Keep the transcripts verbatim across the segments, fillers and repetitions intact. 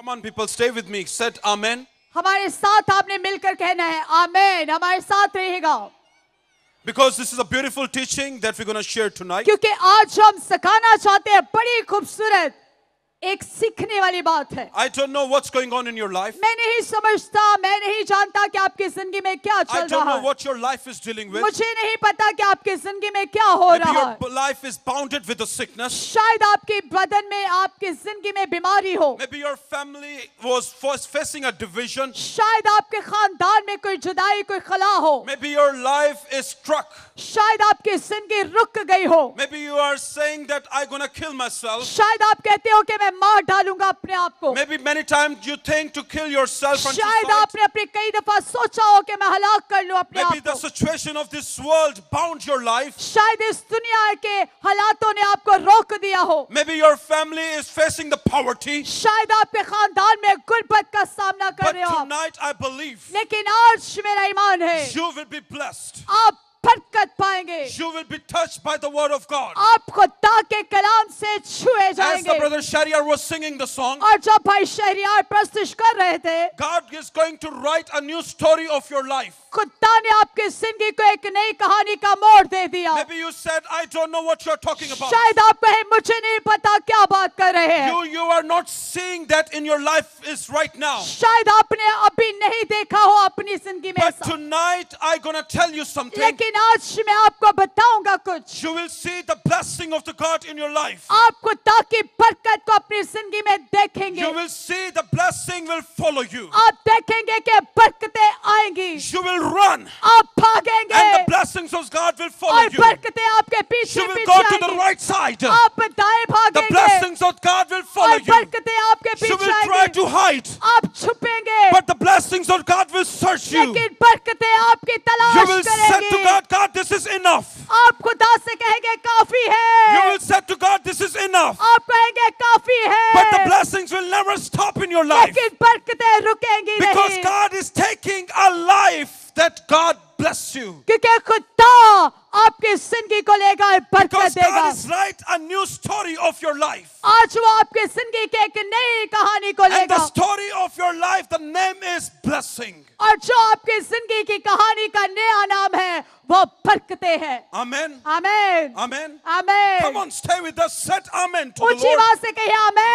on, people, stay with me. Said Amen. हमारे साथ आपने मिलकर कहना है आमेन, हमारे साथ रहेगा. Because this is a beautiful teaching that we're going to share tonight. क्योंकि आज हम सिखाना चाहते हैं बड़ी खूबसूरत एक सीखने वाली बात है. I don't know what's going on in your life. मैं नहीं समझता, मैं नहीं जानता कि आपकी जिंदगी में क्या I चल don't रहा know है. what your life is dealing with. मुझे नहीं पता कि आपकी जिंदगी में क्या हो Maybe रहा है. your life is bounded with a sickness. शायद आपके बदन में, आपकी जिंदगी में बीमारी हो. Maybe your family was first facing a division. शायद आपके खानदान में कोई जुदाई, कोई खला हो. Maybe your life is struck. शायद आपकी जिंदगी रुक गई हो. Maybe you are saying that I'm going to kill myself. शायद आप कहते हो कि मैं मार डालूंगा अपने आप को. Maybe many times you think to kill yourself and शायद suicide. आपने अपने कई दफा सोचा हो कि मैं हलाक कर लूं अपने Maybe आप the को. situation of this world bound your life. शायद इस दुनिया के हालातों ने आपको रोक दिया हो. Maybe your family is facing the poverty. शायद आपके खानदान में गुर्बत का सामना कर But रहे हो आप. tonight I believe लेकिन आज मेरा ईमान है you will be blessed. आप बरकत पाएंगे. You will be touched by the word of God. आप खुदा के कलाम से छुए As the जाएंगे. brother Shariar was singing the song, और जब भाई शहरियार प्रस्तुत कर रहे थे, God is going to write a new story of your life. खुदा ने आपकी जिंदगी को एक नई कहानी का मोड़ दे दिया. Maybe you said, I don't know what you're talking about. शायद आप कहे मुझे नहीं पता क्या बात कर रहे हैं. You, you are not seeing that in your life is right now. शायद आपने अभी नहीं देखा हो अपनी जिंदगी में But ऐसा. tonight I'm going to tell you something. लेकिन आज मैं आपको बताऊंगा कुछ. You will see the blessing of the God in your life. आप खुदा की बरकत को अपनी जिंदगी में देखेंगे. You will see the blessing will follow you. आप देखेंगे कि बरकतें आएंगी. You will run आप भागेंगे and the blessings of God will follow और you. बरकतें आपके पीछे You will पीछे go to the आएंगी. right side. आप दाएं The भागेंगे blessings of God will follow और you. बरकतें आपके You पीछे will try आएंगी. to hide, आप छुपेंगे but the blessings of God will search you. लेकिन बरकतें आपकी You तलाश will say to करेंगी. God, God, this is enough. आप खुदा से कहेंगे काफी You है. will say to God, this is enough. आप कहेंगे काफी है. But the blessings will never stop in your life. लेकिन बरकतें रुकेंगी Because नहीं. God is taking a life that God bless you. क्योंकि खुदा आपकी जिंदगी को लेगा और बरकत Because देगा. God is write a new story of your life. आज वो आपकी जिंदगी के एक नई कहानी को And the लेगा. story of your life, the name is blessing. और जो आपकी जिंदगी की कहानी का नया नाम है वो बरकतें हैं. Amen. Amen. Amen. Amen. Come on, stay with us. Set amen to the ऊंची Lord. आवाज से कहिए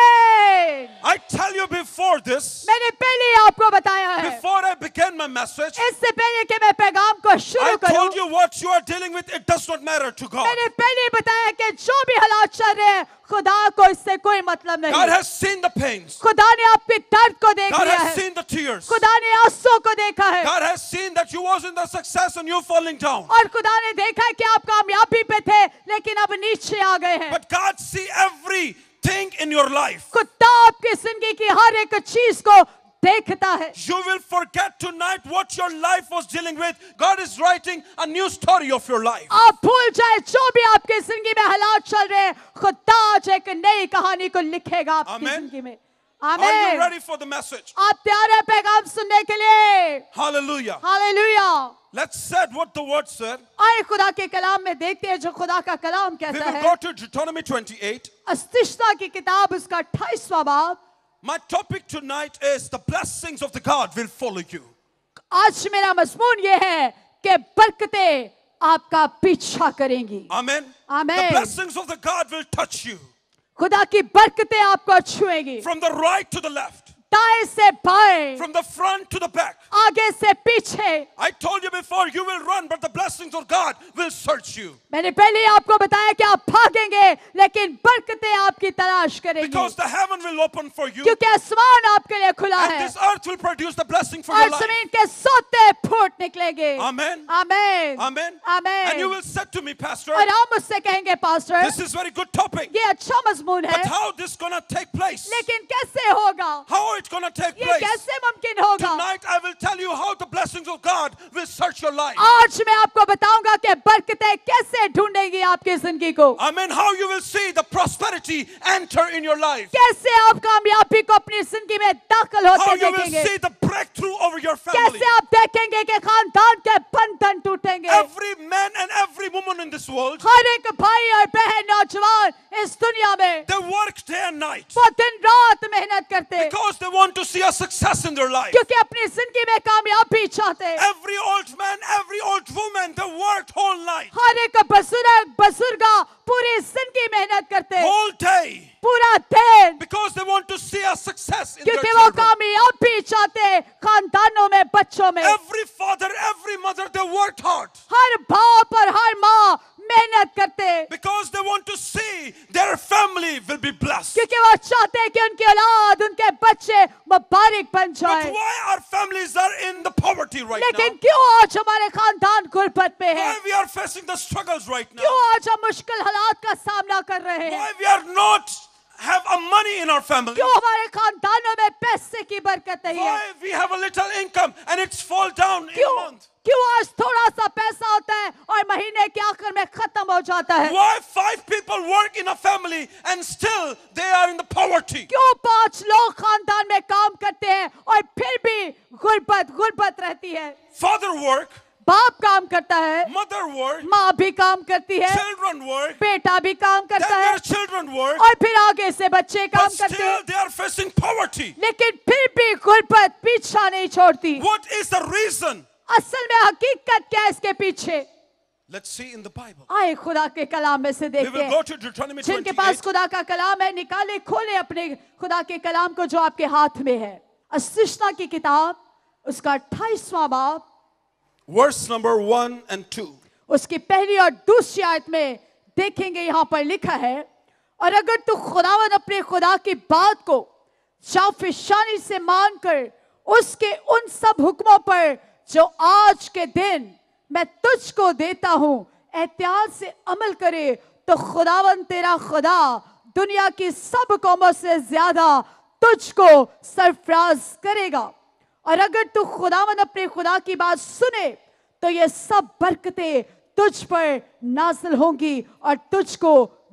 आमेन. I tell you before this, मैंने पहले ही आपको बताया है. before I began my message, इससे पहले कि मैं पैगाम को I शुरू करूं, told you what you are dealing with, it does not matter to God. मैंने पहले ही बताया कि जो भी हालात चल रहे हैं खुदा को इससे कोई मतलब God नहीं. has seen the pains. खुदा ने आपके दर्द को देख God लिया has है. seen the tears. खुदा ने आंसुओं को देखा है. God has seen that you wasn't the success and you falling down. और खुदा ने देखा है कि आप कामयाबी पे थे लेकिन अब नीचे आ गए हैं. But God see everything in your life. खुदा आपकी जिंदगी की हर एक चीज को देखता है. You will forget tonight what your life was dealing with. God is writing a new story of your life. आप भूल जाए जो भी आपकी जिंदगी में हालात चल रहे हैं खुदा आज एक नई कहानी को लिखेगा आपकी Amen. जिंदगी में. Are you आमीन. ready for the message? आप तैयार हैं पैगाम सुनने के लिए? Hallelujah. Hallelujah. Let's say what the word said. आए खुदा के कलाम में देखते हैं जो खुदा का कलाम We कहता will है. go to Deuteronomy twenty-eight. अस्तिष्ठता की किताब उसका अट्ठाईसवां बाब. My topic tonight is the blessings of the God will follow you. आज मेरा मजमून ये है कि बरकतें आपका पीछा करेंगी. Amen. Amen. The blessings of the God will touch you खुदा की बरकतें आपको छुएंगी. from the right to the left, दाएं से बाएं, from the front to the back. आगे से पीछे. I told you before, you will run, but the blessings of God will search you. मैंने पहले ही आपको बताया कि आप भागेंगे लेकिन बरकतें आपकी तलाश करेंगी. Because the heaven will open for you, क्योंकि आसमान आपके लिए खुला and है this earth will produce the blessing for और your life. जमीन के सोते फूट निकलेंगे. Amen. आमीन. Amen. आमीन. And you will say to me, Pastor, और आप मुझसे कहेंगे pastor this is very good topic, ये अच्छा मजमून है but how this gonna take place? लेकिन कैसे होगा? How it's gonna take ये place? कैसे मुमकिन होगा? Tonight I will tell you how the blessings of God will search your life. आज मैं आपको बताऊंगा कि बरकतें कैसे ढूंढेंगी आपकी जिंदगी को. Amen. How you will see the prosperity enter in your life. कैसे आप कामयाबी को अपनी जिंदगी में दाखिल How होते you will देखेंगे. see the breakthrough over your family. कैसे आप देखेंगे कि खानदान के बंधन टूटेंगे. Every man and every woman in this world, हर एक भाई और बहन नौजवान इस दुनिया में they work day and night वो दिन रात मेहनत करते हैं because they want to see a success in their life. क्योंकि अपनी जिंदगी में कामयाबी चाहते हैं। Every old man, every old woman, they worked whole night, हर एक बुजुर्ग बुजुर्गा पूरी जिंदगी मेहनत करते हैं whole day, पूरा दिन because they want to see a success in their क्योंकि वो children. कामयाबी चाहते हैं खानदानों में बच्चों में। Every father, every mother, they worked hard हर बाप और हर माँ मेहनत करते हैं because they want to see their family will be blessed. क्योंकि वो चाहते हैं कि उनकी औलाद उनके बच्चे मुबारक बन But जाए। why our families are in the poverty right लेकिन now? क्यों आज हमारे खानदान गुर्बत में है? Why we are facing the struggles right now? क्यों आज हम मुश्किल हालात का सामना कर रहे हैं? Why we are not have a money in our family? क्यों हमारे खानदानों में पैसे की बरकत नहीं है? Why we have a little income and it's fall down in a क्यों month? क्यों आज थोड़ा सा पैसा होता है और महीने के आखिर में खत्म हो जाता है? Why five people work in a family and still they are in the poverty? क्यों पांच लोग खानदान में काम करते हैं और फिर भी गुर्बत गुर्बत रहती है? Father work, बाप काम करता है, mother work, माँ भी काम करती है, children work, बेटा भी काम then करता है their children work, और फिर आगे से बच्चे काम but करते हैं, still they are facing poverty. लेकिन फिर भी गुर्बत पीछा नहीं छोड़ती। What is the reason? असल में हकीकत क्या है इसके पीछे? Let's see in the Bible. आए खुदा के कलाम में से We देखते will हैं। go to Deuteronomy जिनके पास twenty-eight. खुदा का कलाम है निकाले खोले अपने खुदा के कलाम को जो आपके हाथ में है। अस्तिष्णा की किताब उसका अट्ठाईसवां बाब Verse number one and two. उसकी पहली और दूसरी आयत में देखेंगे यहाँ पर लिखा है, और अगर तू खुदावन अपने खुदा की बात को जाफिशानी से मानकर उसके उन सब हुक्मों पर जो आज के दिन मैं तुझको देता हूँ एहतियात से अमल करे तो खुदावन तेरा खुदा दुनिया की सब कौमों से ज्यादा तुझको सरफराज करेगा। और अगर तू खुदावन अपने खुदा की बात सुने तो ये सब बरकतें तुझ पर नाज़िल होंगी और तुझको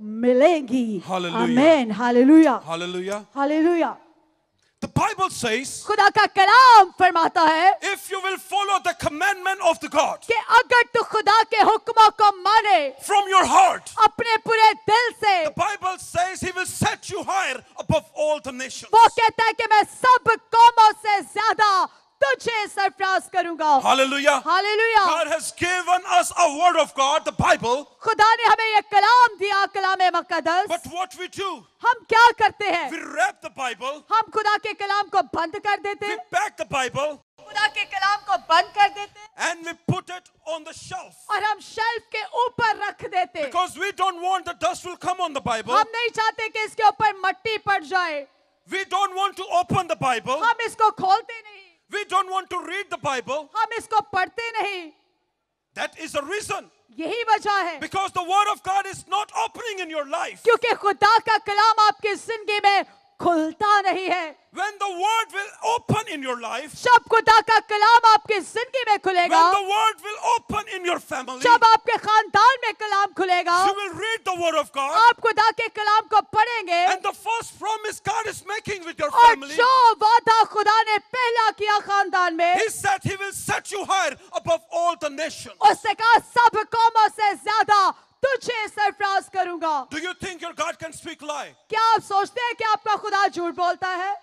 मिलेंगी। Hallelujah. आमीन, hallelujah, Hallelujah. Hallelujah. The Bible says, खुदा का कलाम फरमाता है if you will follow the commandment of the God कि अगर तू खुदा के हुक्मों को माने from your heart, अपने पूरे दिल से, the Bible says He will set you higher above all the nations. वो कहता है कि मैं सब कौमों से ज्यादा तुझे सरफराज करूंगा। Hallelujah. Hallelujah. God has given us a word of God, the Bible. खुदा ने हमें ये कलाम दिया, कलाम मुकद्दस। But what we do, हम क्या करते हैं? we wrap the Bible, हम खुदा के कलाम को बंद कर देते we हैं, pack the Bible, खुदा के कलाम को बंद कर देते हैं and we put it on the shelf. और हम शेल्फ के ऊपर रख देते हैं। Because we don't want the dust will come on the Bible. हम नहीं चाहते कि इसके ऊपर मट्टी पड़ जाए। We don't want to open the Bible. हम इसको खोलते नहीं, We don't want to read the Bible. हम इसको पढ़ते नहीं। That is the reason. यही वजह है Because the word of God is not opening in your life. क्योंकि खुदा का कलाम आपकी जिंदगी में खुलता नहीं है। When the word will open in your life, जब खुदा का कलाम आपकी जिंदगी में खुलेगा, when the word will open in your family, जब आपके खानदान में कलाम खुलेगा, you will read the word of God. आप खुदा के कलाम को पढ़ेंगे And the first promise God is making with your और family, जो वादा खुदा ने पहला किया खानदान में, He said He will set you higher above all the nations. उसने कहा सब कौमों से ज्यादा तुझे सरफराज करूंगा। Do you think your God can speak lie? क्या आप सोचते हैं कि आपका खुदा झूठ बोलता है?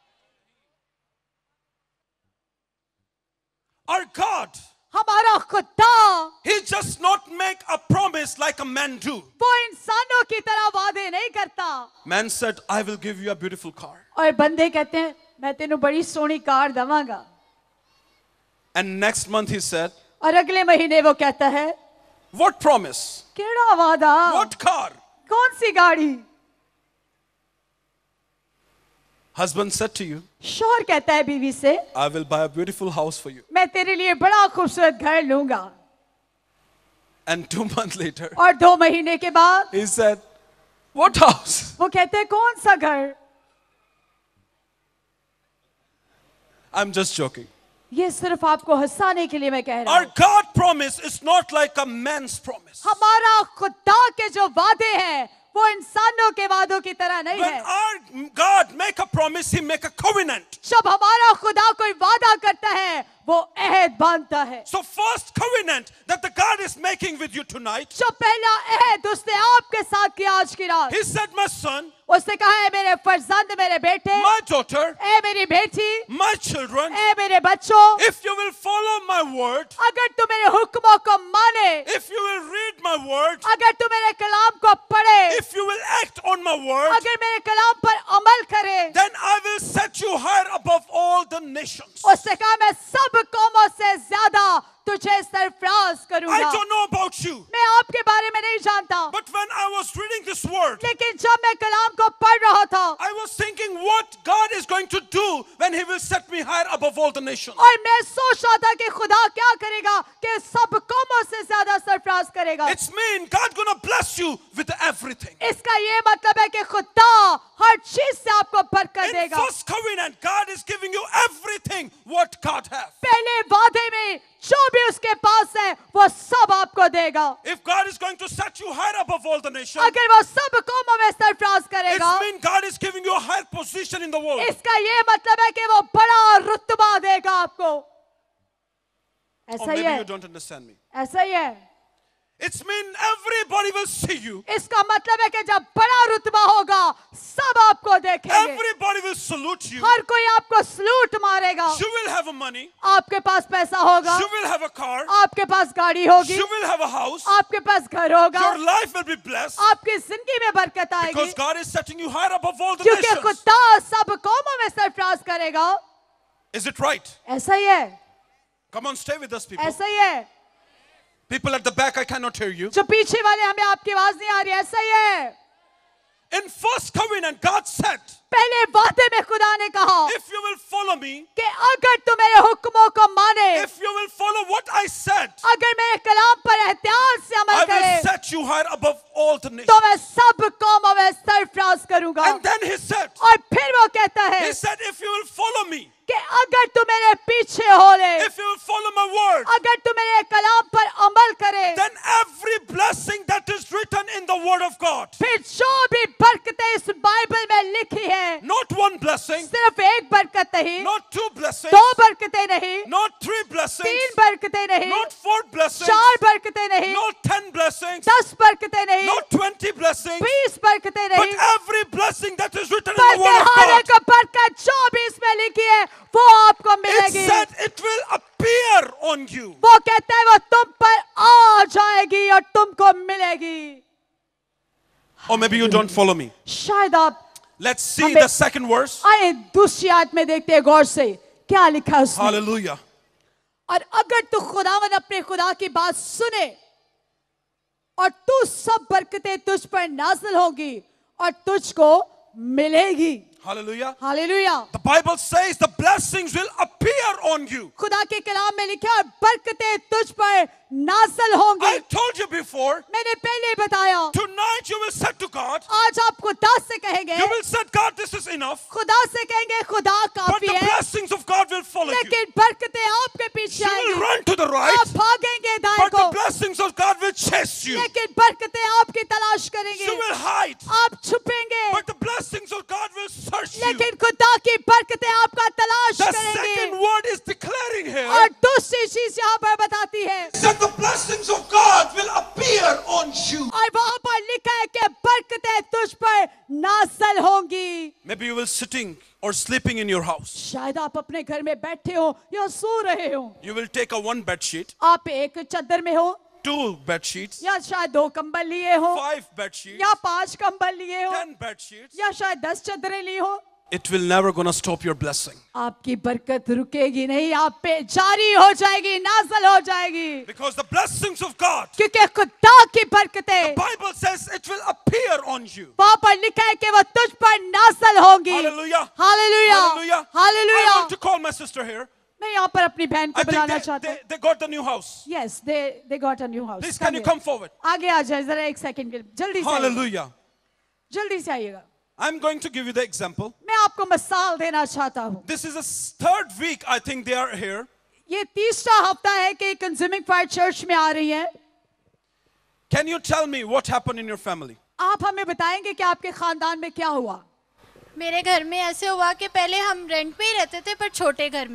Our God, हमारा खुदा He just not make a promise like a man do. वो इंसानों की तरह वादे नहीं करता। Man said, I will give you a beautiful car. और बंदे कहते हैं मैं तेनू बड़ी सोनी कार दवांगा, And next month he said, और अगले महीने वो कहता है what promise? केड़ा वादा, What car? कौन सी गाड़ी? Husband said to you, शौहर कहता है बीवी से I will buy a beautiful house for you. मैं तेरे लिए बड़ा खूबसूरत घर लूंगा, And two months later, और दो महीने के बाद he said, what house? वो कहते हैं कौन सा घर? I'm just joking. ये सिर्फ आपको हंसाने के लिए मैं कह रहा Our हूँ। God promise is not like a man's promise. हमारा खुदा के जो वादे हैं वो इंसानों के वादों की तरह नहीं When है। our God make a promise, He make a covenant. जब हमारा खुदा कोई वादा करता है वो अहद बांधता है। So first covenant that the God is making with you tonight, जो पहला अहद उसने आपके साथ किया आज की रात, he said, my son, उसने कहा है मेरे फर्जंद, मेरे बेटे, my daughter, ए मेरी बेटी, my children, ए मेरे बच्चों, if you will follow my word, अगर तू मेरे हुक्मों को माने, if you will read my word, अगर तू मेरे कलाम को पढ़े, if you will act on my word, अगर मेरे कलाम पर अमल करे, then I will set you higher above all the nations. उसने कहा मैं सब कौमों से ज्यादा तुझे सरफराज I करूंगा। don't know about you, मैं आपके बारे में नहीं जानता, but when I was reading this word, लेकिन जब मैं कलाम को पढ़ रहा था, I was thinking what God is going to do when he will set me higher above all the nations. और मैं सोच रहा था कि खुदा क्या करेगा कि सब कौमों से ज्यादा सरफराज करेगा। It's mean God gonna bless you with everything. इसका ये मतलब है कि खुदा हर चीज से आपको बरकत In देगा। first covenant, God is giving you everything what God has. पहले वादे में जो भी उसके पास है वो सब आपको देगा। If God is going to set you higher above all the nations, अगर वो सब कौमों में सरफराज करेगा, it means God is giving you a higher position in the world. इसका ये मतलब है कि वो बड़ा रुतबा देगा आपको। Or ऐसा ही maybe है, you don't understand me. ऐसा ही है। It's mean everybody will see you. इसका मतलब है कि जब बड़ा रुतबा होगा सब आपको देखेंगे, Everybody will salute you. हर कोई आपको सलूट मारेगा। You will have a money. आपके पास पैसा होगा, You will have a car. आपके पास गाड़ी होगी, You will have a house. आपके पास घर होगा, Your life will be blessed आपकी जिंदगी में बरकत आएगी, because God is setting you higher above all the क्योंकि nations. खुदा सब कौमों में सरफराज करेगा। Is it right? ऐसा ही है, Come on, stay with us, people. ऐसा ही है। People at the back, I cannot hear you. जो पीछे वाले हमें आपकी आवाज नहीं आ रही, ऐसा ही है। In first covenant, God said, पहले वादे में खुदा ने कहा if you will follow me, कि अगर तू मेरे हुक्मों को माने, if you will follow what I said, अगर मेरे कलाम पर एहतियात से I अमल करे, will set you higher above all the nations. तो मैं सब कौमों में सरफराज करूंगा। And then he said, और फिर वो कहता है he said, if you will follow me, कि अगर तू मेरे पीछे हो ले, if you will follow my word, अगर तू मेरे कलाम पर अमल करे, then every blessing that is written in the word of God, फिर जो भी बरकतें इस बाइबल में लिखी है, not one blessing, सिर्फ एक बरकत नहीं, not two blessings, दो बरकतें नहीं, not three blessings, तीन बरकतें नहीं, not four blessings, चार बरकतें नहीं, not ten blessings, दस बरकतें नहीं, not twenty blessings, बीस बरकतें but नहीं, every blessing that is written in the बल्कि word of हर God. एक बरकत जो भी इसमें लिखी है वो आपको It मिलेगी। said it will appear on you. वो कहता है वो तुम पर आ जाएगी और तुमको मिलेगी। Or maybe you don't follow me. शायद आप Let's see हमें- the second verse. आए दूसरी आयत में देखते हैं गौर से क्या लिखा है उसमें। Hallelujah. और अगर तू खुदावन अपने खुदा की बात सुने और तू सब बरकतें तुझ पर नाज़िल होंगी और तुझको मिलेगी। Hallelujah. Hallelujah. The Bible says the blessings will appear on you. खुदा के कलाम में लिखा है बरकतें तुझ पर नाज़िल होंगी। I told you before, मैंने पहले बताया, tonight you will say to God, आज आप खुदा से कहेंगे, you will say, God, this is enough. खुदा से कहेंगे खुदा But काफी the है, blessings of God will follow you. लेकिन बरकतें आपके पीछे You will आएंगी। run to the right, आप भागेंगे दाएं but को, the blessings of God will chase you. लेकिन बरकतें आपकी तलाश करेंगी। You will हide, आप छुपेंगे, but the blessings of God will search you. लेकिन खुदा की बरकतें आपका तलाश The करेंगी। second word is declaring here और दूसरी चीज यहाँ पर बताती है, that the blessings of God will appear on you. और वहाँ पर लिखा है कि बरकतें तुझ पर नाज़िल होंगी। Maybe you will sitting or sleeping in your house. शायद आप अपने घर में बैठे हो या सो रहे हो, You will take a one bed sheet, आप एक चादर में हो two bed sheets, या शायद दो कंबल लिए हो five bed sheets, या पांच कंबल लिए हो ten bed sheets. या शायद दस चादरें ली हो, It will never gonna stop your blessing. आपकी बरकत रुकेगी नहीं, आप पे जारी हो जाएगी, नाज़िल हो जाएगी, Because the blessings of God, क्योंकि खुदा की बरकतें Bible says it will appear on you. वहाँ पर लिखा है कि वो तुझ पर नाज़िल होंगी। Hallelujah. Hallelujah, Hallelujah. I hallelujah. want to call my sister here. मैं यहाँ पर अपनी बहन को I think बुलाना they, चाहता they, हूँ। they got the new house. Yes, they they got a new house. Please, can you here. come forward? आगे आ जाए जरा एक सेकंड के लिए, जल्दी से आइएगा, Hallelujah. जल्दी से आइएगा। I'm going to give you the example. मैं आपको मिसाल देना चाहता हूँ। This is the third week I think they are here. ये तीसरा हफ्ता है कि कंज्यूमिंग फायर चर्च में आ रही है। Can you tell me what happened in your family? आप हमें बताएंगे कि आपके खानदान में क्या हुआ? मेरे घर में ऐसे हुआ कि पहले हम रेंट पे ही रहते थे पर छोटे घर में,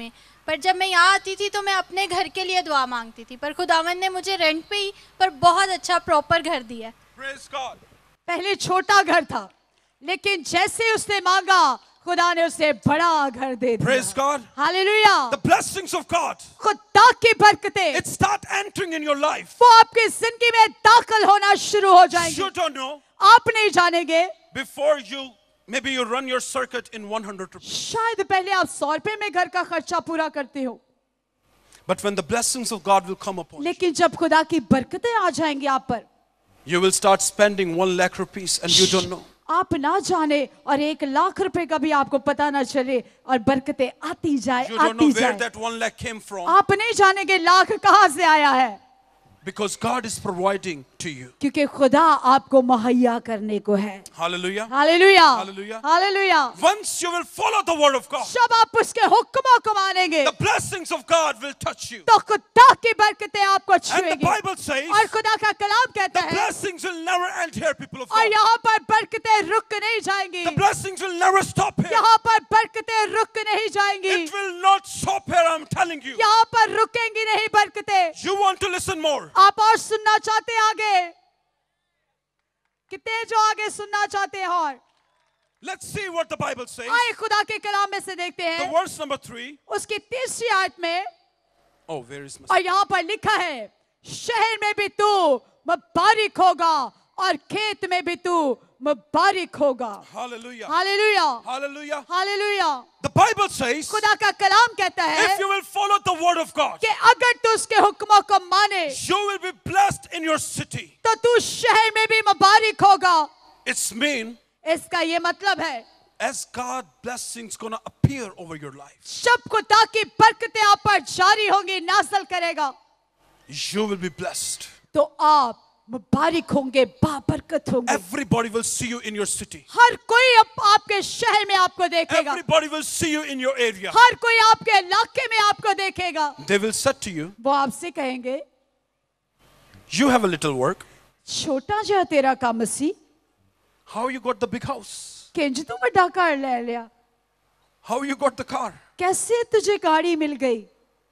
पर जब मैं यहाँ आती थी तो मैं अपने घर के लिए दुआ मांगती थी, पर खुदावन ने मुझे रेंट पे ही पर बहुत अच्छा प्रॉपर घर दिया। Praise God. पहले छोटा घर था, लेकिन जैसे उसने मांगा खुदा ने उसे बड़ा घर दे दिया। Praise God. Hallelujah. The blessings of God, खुदा की बरकतें it start entering in your life. वो आपकी जिंदगी में दाखिल होना शुरू हो जाएंगी। You don't know. आप नहीं जानेंगे, Before you, maybe you run your circuit in one hundred rupees. शायद पहले आप सौ रुपए में घर का खर्चा पूरा करते हो, But when the blessings of God will come upon you, लेकिन जब खुदा की बरकतें आ जाएंगी आप पर, you will start spending one lakh rupees and you don't know. आप ना जाने और एक लाख रुपए का भी आपको पता ना चले और बरकतें आती जाए You don't know आती where जाए। that one lakh came from, आप नहीं जानेंगे लाख कहाँ से आया है, because God is providing to you. क्योंकि खुदा आपको मुहैया करने को है। Hallelujah. Hallelujah, Hallelujah. Hallelujah. Once you will follow the word of God, जब आप उसके हुक्मों को मानेंगे the blessings of God will touch you. तो खुदा की बरकतें आपको And the छुएंगी। Bible says, और खुदा का कलाम कहता the है, blessings will never end here, people of और God. यहाँ पर बरकतें रुक नहीं जाएंगी, The blessings will never stop here. यहाँ पर बरकतें रुक नहीं जाएंगी, It will not stop here, I'm telling you. यहाँ पर रुकेंगी नहीं बरकतें। You want to listen more. आप और सुनना चाहते हैं आगे? कितने जो आगे सुनना चाहते हैं? और Let's see what the Bible says. आए खुदा के कलाम में से देखते The हैं verse number three. उसकी तीसरी आयत में, Oh, where is my... और यहाँ पर लिखा है, शहर में भी तू मुबारक होगा और खेत में भी तू मुबारक होगा। Hallelujah. Hallelujah, Hallelujah. Hallelujah. The Bible says, खुदा का कलाम कहता है if you will follow the word of God, कि अगर तू उसके हुक्मों को माने you will be blessed in your city. तो तू शहर में भी मुबारक होगा। It's mean इसका ये मतलब है, as God blessings gonna appear over your life, जब खुदा की बरकतें आप पर जारी होंगी, नाज़िल करेगा, you will be blessed. तो आप मुबारक होंगे, बाबरकत होंगे। Everybody will see you in your city. हर कोई अब आपके शहर में आपको देखेगा, Everybody will see you in your area. हर कोई आपके इलाके में आपको देखेगा। They will say to you, वो आपसे कहेंगे, you have a little work. छोटा जो है तेरा काम मसीह, How you got the big house? किंज तू बड़ा कार ले लिया, How you got the car? कैसे तुझे गाड़ी मिल गई?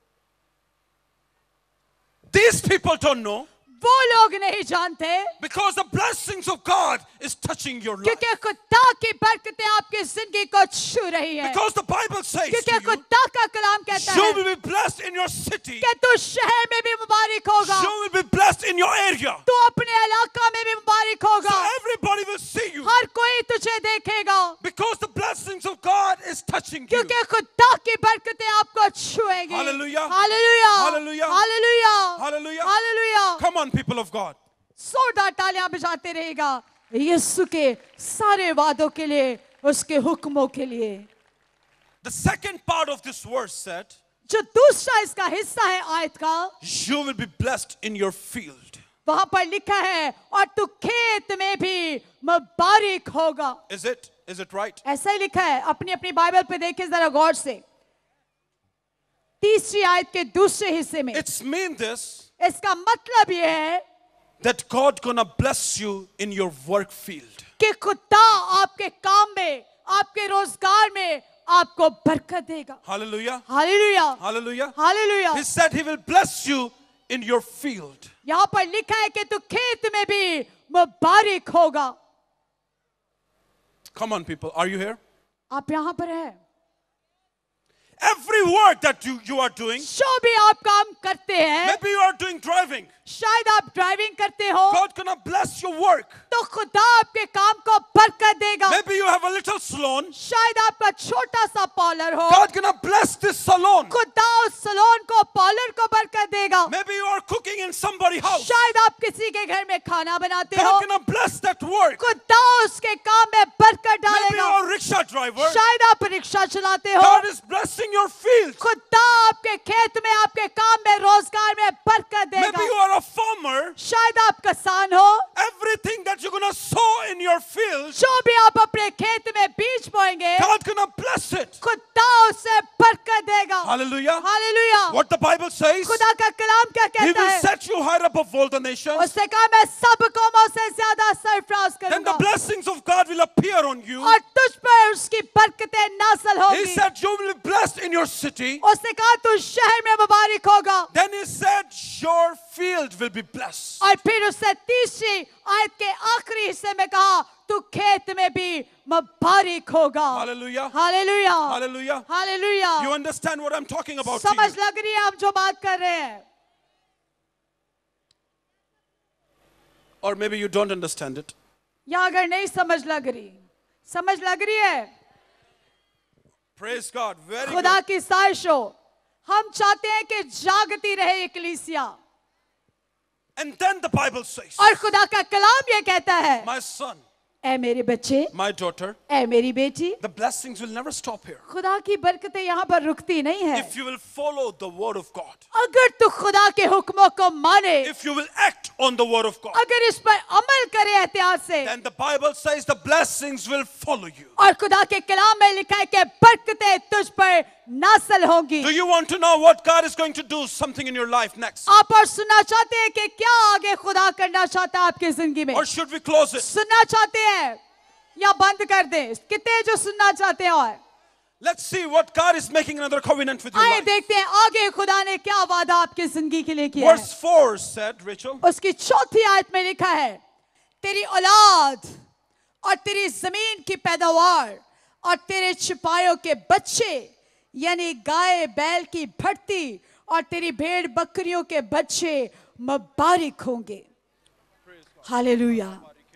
These people don't know, वो लोग नहीं जानते, because the blessings of God is touching your life. क्योंकि खुदा की बरकतें आपकी जिंदगी को छू रही है। Because the Bible says क्योंकि to you, खुदा का कलाम कहता you है will be blessed in your city. कि तू शहर में भी मुबारक होगा, You will be blessed in your area. तू अपने इलाका में भी मुबारक So होगा, everybody will see you. हर कोई तुझे देखेगा, Because the blessings of God is touching you. क्योंकि खुदा की बरकतें आपको छुएंगी। Hallelujah. Hallelujah, Hallelujah. Hallelujah, Hallelujah. Hallelujah. Come on, people of God. जोरदार तालियां बजाते रहेगा यीशु के सारे वादों के लिए, उसके हुक्मों के लिए। The second part of this verse said, जो दूसरा इसका हिस्सा है आयत का, you will be blessed in your field. वहां पर लिखा है, और तू खेत में भी मुबारक होगा। Is it? Is it right? ऐसा ही लिखा है, अपनी अपनी बाइबल पे देखिए जरा गौर से, तीसरी आयत के दूसरे हिस्से में। It's mean this, इसका मतलब ये है that God gonna bless you in your work field. कि खुदा आपके काम में, आपके रोजगार में आपको बरकत देगा। Hallelujah. Hallelujah, Hallelujah. Hallelujah. He said he will bless you in your field. यहाँ पर लिखा है कि तू खेत में भी मुबारक होगा। Come on, people. Are you here? आप यहाँ पर हैं, Every work that you, you are doing, जो भी आप काम करते हैं, maybe you are doing driving. शायद आप ड्राइविंग करते हो, God gonna bless your work. तो खुदा आपके काम को बरकत देगा। Maybe you have a little salon. शायद आपका छोटा सा पार्लर हो, God gonna bless this salon. खुदा उस सलोन को, पार्लर को बरकत देगा। Maybe you are cooking in somebody's house. शायद आप किसी के घर में खाना बनाते हो, God gonna bless that work. खुदा उसके काम में बरकत Maybe you डालेगा। are a rickshaw driver. शायद आप रिक्शा चलाते हो, God is blessing your field. खुदा आपके खेत में, आपके काम में, रोजगार में बरकत Maybe देगा। you are a farmer. शायद आप किसान हो, Everything that you're gonna sow in your field, जो भी आप अपने खेत में बीज बोएंगे, God gonna bless it. खुदा उसे बरकत देगा। Hallelujah. Hallelujah. What the Bible says, खुदा का कलाम क्या He कहता will है? set you higher above all the nations. उसने कहा मैं सब कौमों से ज्यादा सरफराज Then the करूंगा, blessings of God will appear on you. और तुझ पर उसकी बरकतें नाज़िल He होगी। said you will be blessed in your your city. उसने कहा तू शहर में मुबारक होगा। Then he said, your field will be blessed. और फिर उसने तीसरी आयत के आखिरी हिस्से में कहा तू खेत में भी मुबारक होगा। Hallelujah. Hallelujah, Hallelujah. Hallelujah. You understand what I'm talking about? to समझ you? लग रही है हम जो बात कर रहे हैं? Or maybe you don't understand it. या अगर नहीं समझ लग रही, समझ लग रही है? Praise God. Very खुदा good. की साइश हो। हम चाहते हैं कि जागती रहे इक्लीसिया। And then the Bible says, और खुदा का कलाम ये कहता है, my son, ऐ मेरे बच्चे, my daughter, ऐ मेरी बेटी, the blessings will never stop here. खुदा की बरकतें यहाँ पर रुकती नहीं है। If you will follow the word of God, अगर तू खुदा के हुक्मों को माने, if you will act on the word of God, अगर इस पर अमल करे एहतियात से, then the Bible says the blessings will follow you. और खुदा के कलाम में लिखा है कि बरकतें तुझ पर नासल होंगी। Do you want to know what God is going to do something in your life next? आप और सुनना चाहते हैं कि क्या आगे खुदा करना चाहता है आपकी जिंदगी में? Or should we close it? सुनना चाहते हैं या बंद कर दें? कितने जो सुनना चाहते हैं? और Let's see what God is making another covenant with your आइए life. देखते हैं आगे खुदा ने क्या वादा आपकी जिंदगी के लिए किया है। Verse four said, Rachel, उसकी चौथी आयत में लिखा है, तेरी औलाद और तेरी जमीन की पैदावार और तेरे छिपायों के बच्चे यानी गाय बैल की भर्ती और तेरी भेड़ बकरियों के बच्चे मुबारक होंगे। हालेलुया।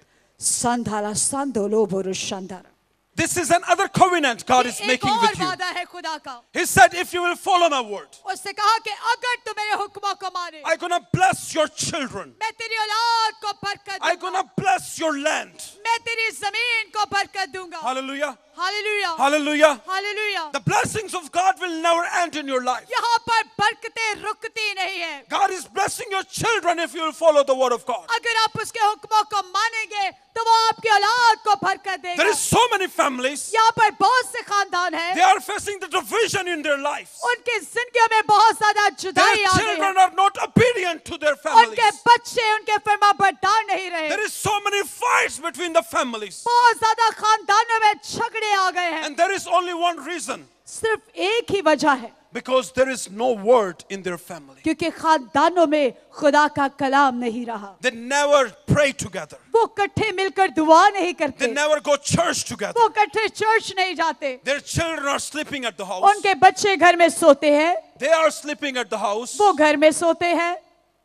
संधारा संदोलो बोरो शांदारा। this is another covenant God is एक making और with you. वादा है खुदा का। He said, if you will follow my word, उसने कहा कि अगर तू मेरे हुक्मों को माने, I'm going to bless your children. मैं तेरी औलाद को बरकत I'm दूंगा, going to bless your land. मैं तेरी जमीन को बरकत दूंगा। Hallelujah. Hallelujah, Hallelujah. Hallelujah. The blessings of God will never end in your life. यहाँ पर बरकतें रुकती नहीं है। God is blessing your children if you will follow the word of God. अगर आप उसके हुक्मों को मानेंगे तो वो आपकी औलाद को बरकत देगा। There is so many families, यहाँ पर बहुत से खानदान हैं, they are facing the division in their lives. उनकी जिंदगियों में बहुत ज्यादा जुदाई Their आ गई children है। are not obedient to their families. उनके बच्चे उनके फरमाबरदार नहीं रहे। There is so many fights between the families. बहुत ज्यादा खानदानों में झगड़े आ गए हैं। And there is only one reason. सिर्फ एक ही वजह है, Because there is no word in their family. क्योंकि खानदानों में खुदा का कलाम नहीं रहा। They never pray together. वो इकट्ठे मिलकर दुआ नहीं They करते, never go church together. वो इकट्ठे चर्च नहीं जाते। Their children are sleeping at the house. उनके बच्चे घर में सोते हैं, They are sleeping at the house. वो घर में सोते हैं,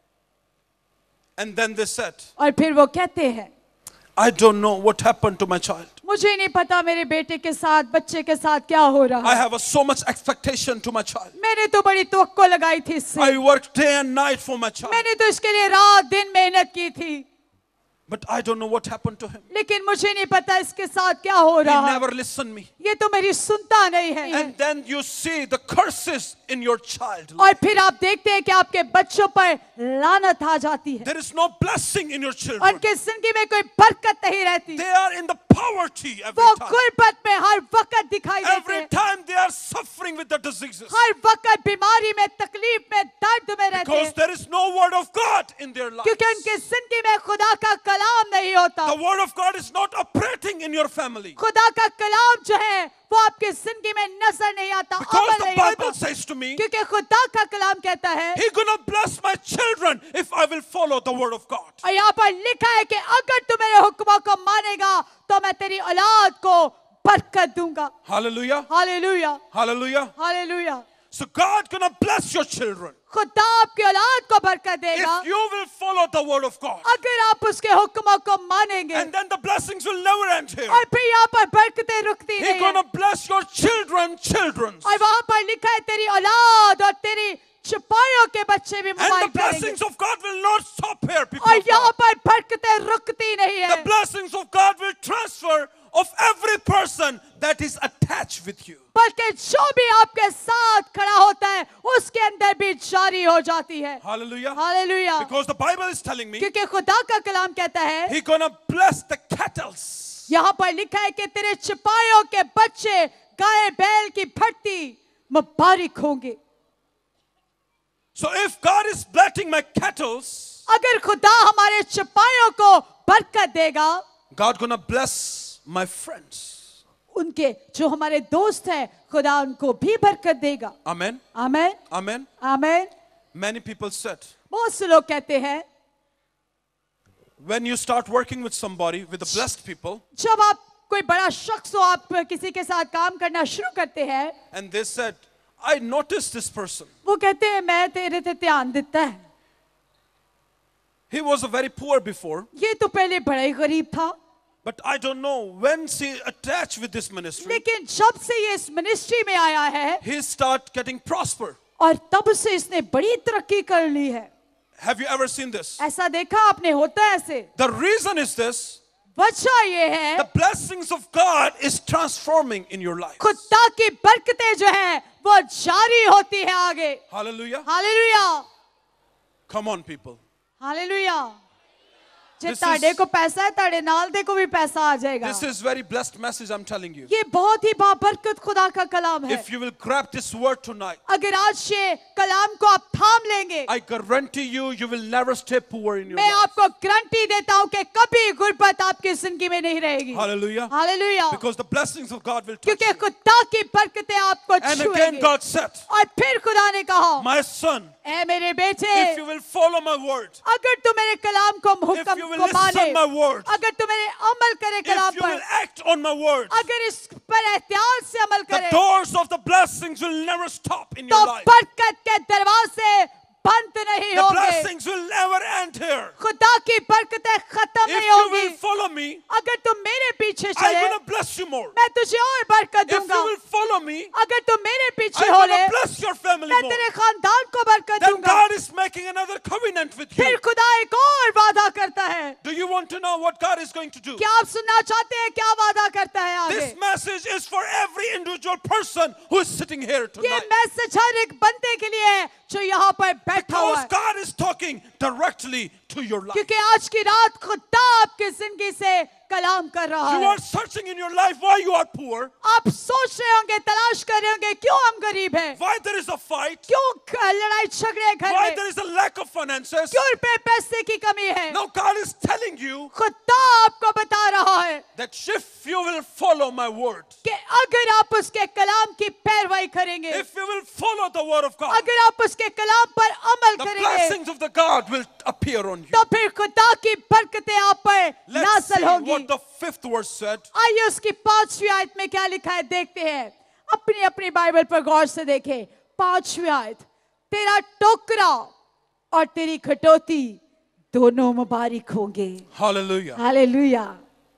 And then they said, और फिर वो कहते हैं I don't know what happened to my child. मुझे नहीं पता मेरे बेटे के साथ, बच्चे के साथ क्या हो रहा I है। have a, so much expectation to my child. मैंने तो बड़ी तवक्को लगाई थी इससे, I worked day and night for my child. मैंने तो इसके लिए रात दिन मेहनत की थी, But I don't know what happened to him. लेकिन मुझे नहीं पता इसके साथ क्या हो He रहा है। never listened me. ये तो मेरी सुनता नहीं है। And then you see the curses in your child. और फिर आप देखते हैं कि आपके बच्चों पर लानत आ जाती है, There is no blessing in your children. उनकी जिंदगी में कोई बरकत नहीं रहती, They are in the poverty every वो time. गुर्बत में हर वक्त दिखाई देते Every हैं, time they are suffering with the diseases. हर वक्त बीमारी में, तकलीफ में, दर्द में रहते Because हैं, there is no word of God in their lives. क्योंकि उनकी जिंदगी में खुदा का कलाम नहीं होता। The word of God is not operating in your family. खुदा का कलाम जो है वो आपकी जिंदगी में नजर नहीं आता, Because अमल the नहीं Bible होता, says to me, क्योंकि खुदा का कलाम कहता है, He's gonna bless my children if I will follow the word of God. और यहाँ पर लिखा है कि अगर तू मेरे हुक्मों को मानेगा तो मैं तेरी औलाद को बरकत दूंगा। Hallelujah. Hallelujah, Hallelujah. Hallelujah. So God gonna bless your children खुदा आपकी औलाद को बरकत देगा if you will follow the word of God. अगर आप उसके हुक्मों को मानेंगे, And then the blessings will never end here. और फिर यहाँ पर बरकतें रुकती He's नहीं है, gonna bless your children, children. और वहाँ पर लिखा है तेरी औलाद और तेरी छिपायों के बच्चे भी And the मुबारक करेंगे, blessings of God will not stop here, people और of यहाँ God. पर बरकतें रुकती नहीं है, The blessings of God will transfer of every person that is attached with you. बल्कि जो भी आपके साथ खड़ा होता है उसके अंदर भी जारी हो जाती है। Hallelujah. Hallelujah, Because the Bible is telling me क्योंकि खुदा का कलाम कहता है, He's gonna bless the cattle. यहाँ पर लिखा है कि तेरे छिपायों के बच्चे गाय बैल की भर्ती मुबारक होंगे। So if God is blessing my cattle, अगर खुदा हमारे छिपायों को बरकत देगा, God gonna bless my friends. उनके जो हमारे दोस्त हैं खुदा उनको भी बरकत देगा। Amen. आमेन Amen. आमेन। Many people said, बहुत से लोग कहते हैं when you start working with somebody, with the blessed people, जब आप कोई बड़ा शख्स हो आप किसी के साथ काम करना शुरू करते हैं, and they said, I noticed this person. वो कहते हैं मैं तेरे पे ध्यान देता है, He was a very poor before, ये तो पहले बड़ा ही गरीब था, but I don't know when he attached with this ministry, लेकिन जब से ये इस मिनिस्ट्री में आया है he start getting prosper. और तब से इसने बड़ी तरक्की कर ली है। Have you ever seen this? ऐसा देखा आपने? होता है ऐसे। The reason is this: वजह ये है the blessings of God is transforming in your life. खुदा की बरकतें जो हैं वो जारी होती है आगे। Hallelujah. Hallelujah Come on, people. Hallelujah. J This ताड़े is- को पैसा है ताड़े नाल दे को भी पैसा आ जाएगा। This is very blessed message I'm telling you. ये बहुत ही बाबरकत खुदा का कलाम है। If you will grab this word tonight, अगर आज ये कलाम को आप थाम लेंगे, I guarantee you, you will never stay poor in your मैं life. आपको गारंटी देता हूँ कि कभी गुर्बत आपकी जिंदगी में नहीं रहेगी। Hallelujah. Hallelujah. Because the blessings of God will touch क्योंकि you. खुदा की बरकतें आपको And again, छुएंगी। God said, और फिर खुदा ने कहा, my son, ऐ मेरे बेटे, if you will follow my word, अगर तू मेरे कलाम को if हुक्म you will को माने, listen my word, अगर तू मेरे अमल करे कलाम if you पर, will act on my word, अगर इस पर एहतियात से अमल the करे, doors of the blessings will never stop in तो your life. बरकत के दरवाजे बंद नहीं The होंगे। blessings will never end here. खुदा की बरकतें खत्म If नहीं you होंगी। will follow me, अगर तुम मेरे पीछे I'm चले, going to bless you more. मैं तुझे और बरकत If दूंगा। you will follow me, अगर तुम मेरे पीछे I'm हो going ले, to bless your family मैं more. तेरे खानदान को बरकत Then दूंगा। God is making another covenant with फिर you. खुदा एक और वादा करता है। Do you want to know what God is going to do? क्या आप सुनना चाहते हैं क्या वादा करता है आगे? This message is for every individual person who is sitting here ये tonight. मैसेज हर एक बंदे के लिए है जो यहाँ पर बैठा हुआ Because है, God is talking directly to your life. क्योंकि आज की रात खुदा आपकी जिंदगी से कलाम कर रहा You है। are searching in your life why you are poor, आप सोच रहे होंगे, तलाश कर रहे होंगे, क्यों हम गरीब हैं, why there is a fight, क्यों क- लड़ाई झगड़े घर why में, there is a lack of finances. क्यों पे पैसे की कमी है। Now God is telling you खुदा आपको बता रहा है that if you will follow my word, कि अगर आप उसके कलाम की पैरवाई करेंगे, if you will follow the word of God, अगर आप उसके कलाम पर अमल the करेंगे, blessings of the God will appear on you. तो फिर खुदा की बरकतें आप पर Let's see नाज़िल होंगी। what the fifth verse said. आइए उसकी पांचवी आयत में क्या लिखा है देखते हैं। अपनी अपनी बाइबल पर गौर से देखें। पांचवी आयत, तेरा टोकरा और तेरी खटोती दोनों मुबारक होंगे। Hallelujah. Hallelujah.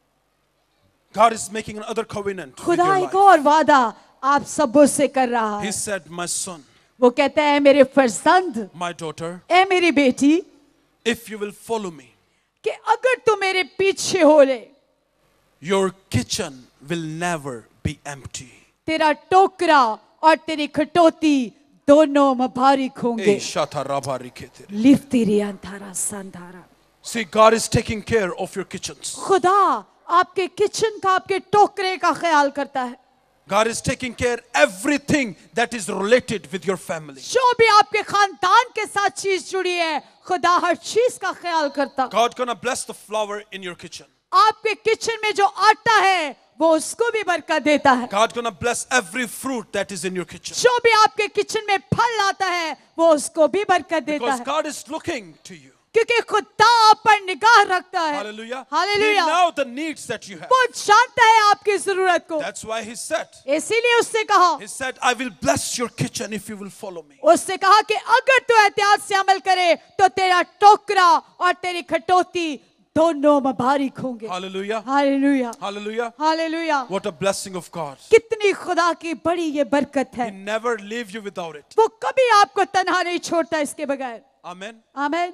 God is making another covenant with खुदा your एक life. और वादा आप सबों से कर रहा है। He said, my son, वो कहता है मेरे फरजंद, my daughter, ए मेरी बेटी, if you will follow me, कि अगर तू मेरे पीछे हो ले, your kitchen will never be empty. तेरा टोकरा और तेरी खटोती दोनों मुबारक होंगे। Eh, shata rabba rikete. लिफ्तिरी अंधारा संधारा। See, God is taking care of your kitchens. खुदा आपके किचन का, आपके टोकरे का ख्याल करता है। God is taking care everything that is related with your family. जो भी आपके खानदान के साथ चीज जुड़ी है, खुदा हर चीज का ख्याल करता। God gonna bless the flour in your kitchen. आपके किचन में जो आटा है वो उसको भी बरकत देता है। God gonna bless every fruit that is in your kitchen. जो भी आपके किचन में फल आता है वो उसको भी बरकत देता Because है, God is looking to you. क्योंकि खुदा आप पर निगाह रखता है। Hallelujah. He hallelujah. knows the needs that you have. वो जानता है आपकी जरूरत को, That's why He said, इसीलिए उससे कहा He said, I will bless your kitchen if you will follow me. उससे कहा कि अगर तू एहतियात से अमल करे तो तेरा टोकरा और तेरी खटोती दोनों मुबारक होंगे। Hallelujah. Hallelujah Hallelujah. Hallelujah. What a blessing of God. कितनी खुदा की बड़ी ये बरकत He है। never leave you without it. वो कभी आपको तन्हा नहीं छोड़ता इसके बगैर। Amen. Amen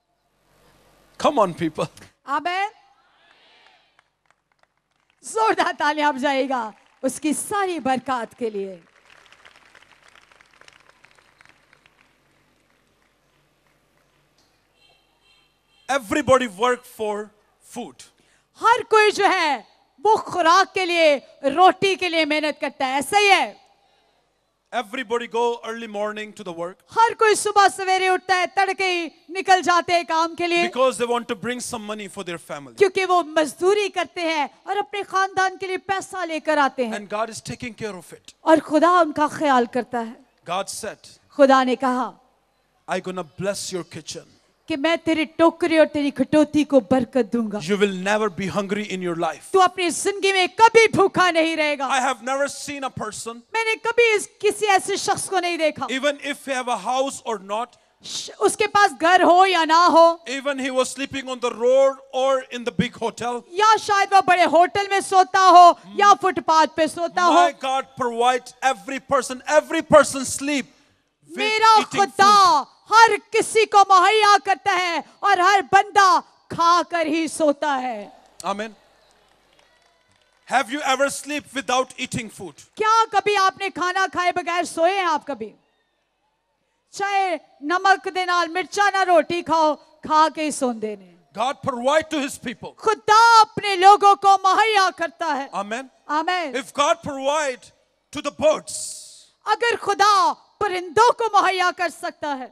Come on, people. आमेन। जोरदार तालियां बजाइएगा उसकी सारी बरकत के लिए। Everybody work for food. हर कोई जो है वो खुराक के लिए, रोटी के लिए मेहनत करता है, ऐसा ही है। Everybody go early morning to the work हर कोई सुबह सवेरे उठता है, तड़के ही निकल जाते हैं काम के लिए, because they want to bring some money for their family. क्योंकि वो मजदूरी करते हैं और अपने खानदान के लिए पैसा लेकर आते हैं, And God is taking care of it. और खुदा उनका ख्याल करता है. God said, खुदा ने कहा I'm gonna bless your kitchen. कि मैं तेरी टोकरी और तेरी कटोती को बरकत दूंगा. You will never be hungry in your life. तू अपनी जिंदगी में कभी भूखा नहीं रहेगा. I have never seen a person, मैंने कभी इस किसी ऐसे शख्स को नहीं देखा, even if he have a house or not, श- उसके पास घर हो या ना हो, even he was sleeping on the road or in the big hotel, या शायद वो बड़े होटल में सोता हो या फुटपाथ पे सोता हो, my God provides every person, every person sleep with मेरा eating खुदा food. हर किसी को मुहैया करता है और हर बंदा खाकर ही सोता है. Amen. Have you ever sleep without eating food? क्या कभी आपने खाना खाए बगैर सोए हैं? आप कभी चाहे नमक दे नाल मिर्चा ना रोटी खाओ, खा के ही सोंदे ने. God provide to his people. खुदा अपने लोगों को मुहैया करता है. Amen. आमीन. If God provide to the birds, अगर खुदा परिंदों को मुहैया कर सकता है,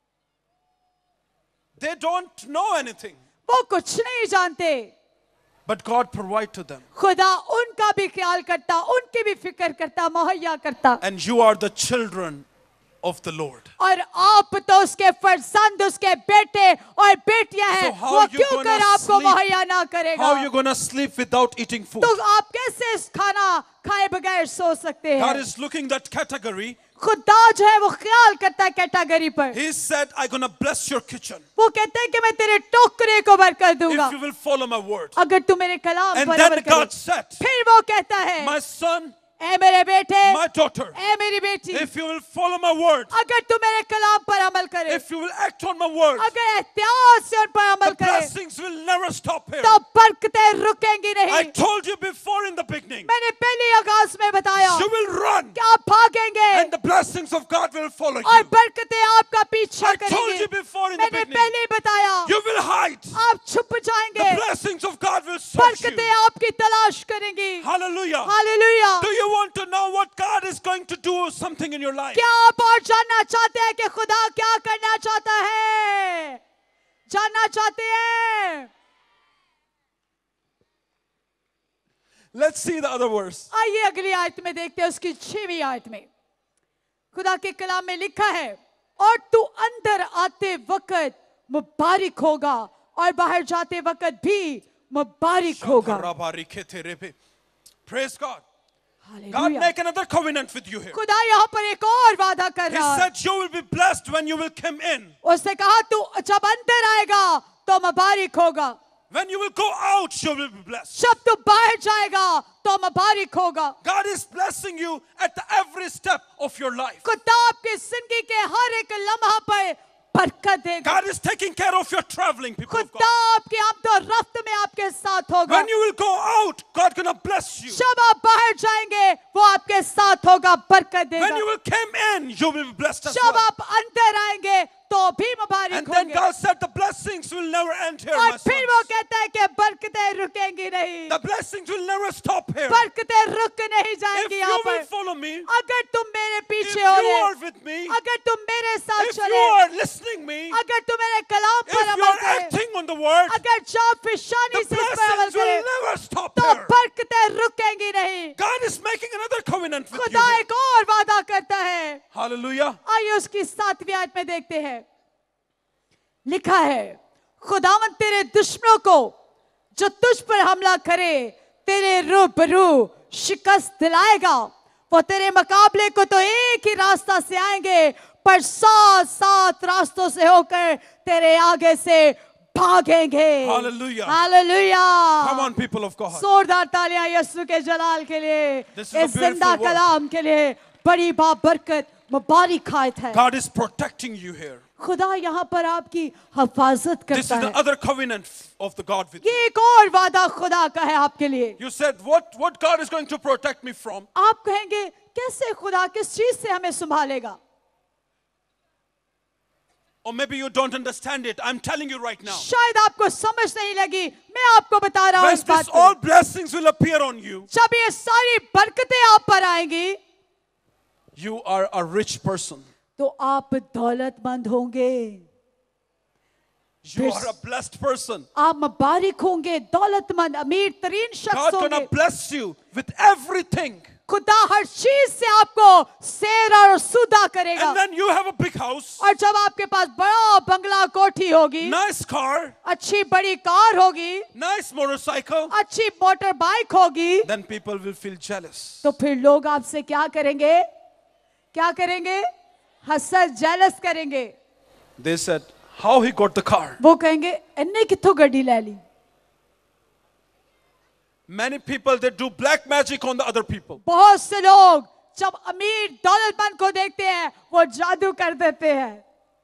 they don't know anything, वो कुछ नहीं जानते, but God provide to them. खुदा उनका भी ख्याल करता, उनकी भी फिक्र करता, मुहैया करता. And you are the children of the Lord. और आप तो उसके फर्जंद, उसके बेटे और बेटियां हैं. So how वो you क्यों gonna कर आपको sleep? मुहैया ना करेगा? How are you going to sleep without eating food? तो आप कैसे इस खाना खाए बगैर सो सकते God हैं? is looking that category. खुदा जो है वो ख्याल करता है कैटेगरी पर. He said, I'm going to bless your kitchen वो कहते हैं कि मैं तेरे टोकरे को बरकत दूंगा if you will follow my word. अगर तू मेरे कलाम And पर then अमल God करे. said, फिर वो कहता है, my son, ए मेरे बेटे, my daughter, ए मेरी बेटी, if you will follow my word, अगर तू मेरे कलाम पर अमल करे, if you will act on my word, अगर एहतियात से उन पर the अमल करे, blessings will never stop here. तो बरकतें रुकेंगी I नहीं. told you before in the beginning, मैंने पहले आगाज में बताया you will run कि आप भागेंगे and the blessings of God will follow और you. बरकतें आपका पीछा I told करेंगी. you before in the मैंने beginning, पहले ही बताया, you will hide. आप छुप The जाएंगे, blessings of God will search you. बरकतें आपकी तलाश करेंगी. Hallelujah. Hallelujah. Do you want to know what God is going to do something in your life? क्या आप और जानना चाहते हैं कि खुदा क्या करना चाहता है? जानना चाहते हैं? Let's see the other verse. आइए अगली आयत में देखते हैं, उसकी छठवीं आयत में खुदा के कलाम में लिखा है, और तू अंदर आते वक्त मुबारक होगा और बाहर जाते वक्त भी मुबारक होगा. Praise God. God hallelujah. make another covenant with you here. खुदा यहाँ पर एक और वादा कर He रहा है. said you will be blessed when you will come in. उसने कहा तू जब अंदर आएगा तो मुबारक होगा, When you will go out, you will be blessed. जब तू बाहर जाएगा तो मुबारक होगा. God is blessing you at the every step of your life. खुदा आपकी जिंदगी के हर एक लम्हा पर बरकत देगा. God is taking care of your traveling, people of खुदा God. आपकी आमद रफ्त में आपके साथ होगा. When you will go out, God gonna bless you. जब आप बाहर जाएंगे वो आपके साथ होगा, बरकत When देगा. you will come in, you will be blessed as जब well. आप अंदर आएंगे तो भी मुबारक And then होंगे. God said the blessings will never end here, और my फिर वो sons. कहता है कि बरकतें रुकेंगी नहीं. The blessings will never stop here. बरकतें रुक नहीं If जाएंगी you यहाँ will पर. follow me, अगर तुम मेरे if पीछे you हो are ले, with me, अगर तुम मेरे साथ if you चले, are listening me, अगर तुम मेरे कलाम if पर you अमल are करे, acting on the word, अगर चाप फिशानी the से इस पर अमल blessings करे, will never stop तो here. बरकतें रुकेंगी नहीं. God is making another covenant with you. खुदा here. एक और वादा करता है. Hallelujah. आइए उसकी सातवीं आयत में देखते हैं. लिखा है, खुदावंद तेरे दुश्मनों को जो तुझ पर हमला करे तेरे रूबरू शिकस्त दिलाएगा. वो तेरे मुकाबले को तो एक ही रास्ता से आएंगे, पर सात सात रास्तों से होकर तेरे आगे से भागेंगे. Hallelujah. Hallelujah. Come on, people of God. जोरदार तालियां यीशु के जलाल के लिए, This is a इस जिंदा beautiful word. कलाम के लिए. बड़ी बाबरकत मुबारक आयत है. God is protecting you here. खुदा यहाँ पर आपकी हिफाजत This is करता the है. other covenant of the God with you. ये एक और वादा खुदा का है आपके लिए. You said, what, what God is going to protect me from? आप कहेंगे कैसे खुदा किस चीज से हमें संभालेगा? Or maybe you don't understand it. I'm telling you right now. शायद आपको समझ नहीं लगी, मैं आपको बता रहा हूँ When इस बात this को. all blessings will appear on you, जब ये सारी बरकतें आप पर आएंगी, you are a rich person. तो आप दौलतमंद होंगे, You are a blessed person. आप मुबारक होंगे, दौलतमंद अमीर तरीन शख्स God होंगे। gonna bless you with everything. खुदा हर चीज से आपको सेर और सुदा करेगा। And then you have a big house, और जब आपके पास बड़ा बंगला कोठी होगी, nice car, अच्छी बड़ी कार होगी, nice motorcycle, अच्छी मोटर बाइक होगी, then people will feel jealous. तो फिर लोग आपसे क्या करेंगे? क्या करेंगे? हसद, जेलस करेंगे। They said, how he got the car? वो कहेंगे इन्ने किथों गड्डी ले ली। Many people, they do black magic on the other people. बहुत से लोग जब अमीर दौलतमंद को देखते हैं वो जादू कर देते हैं,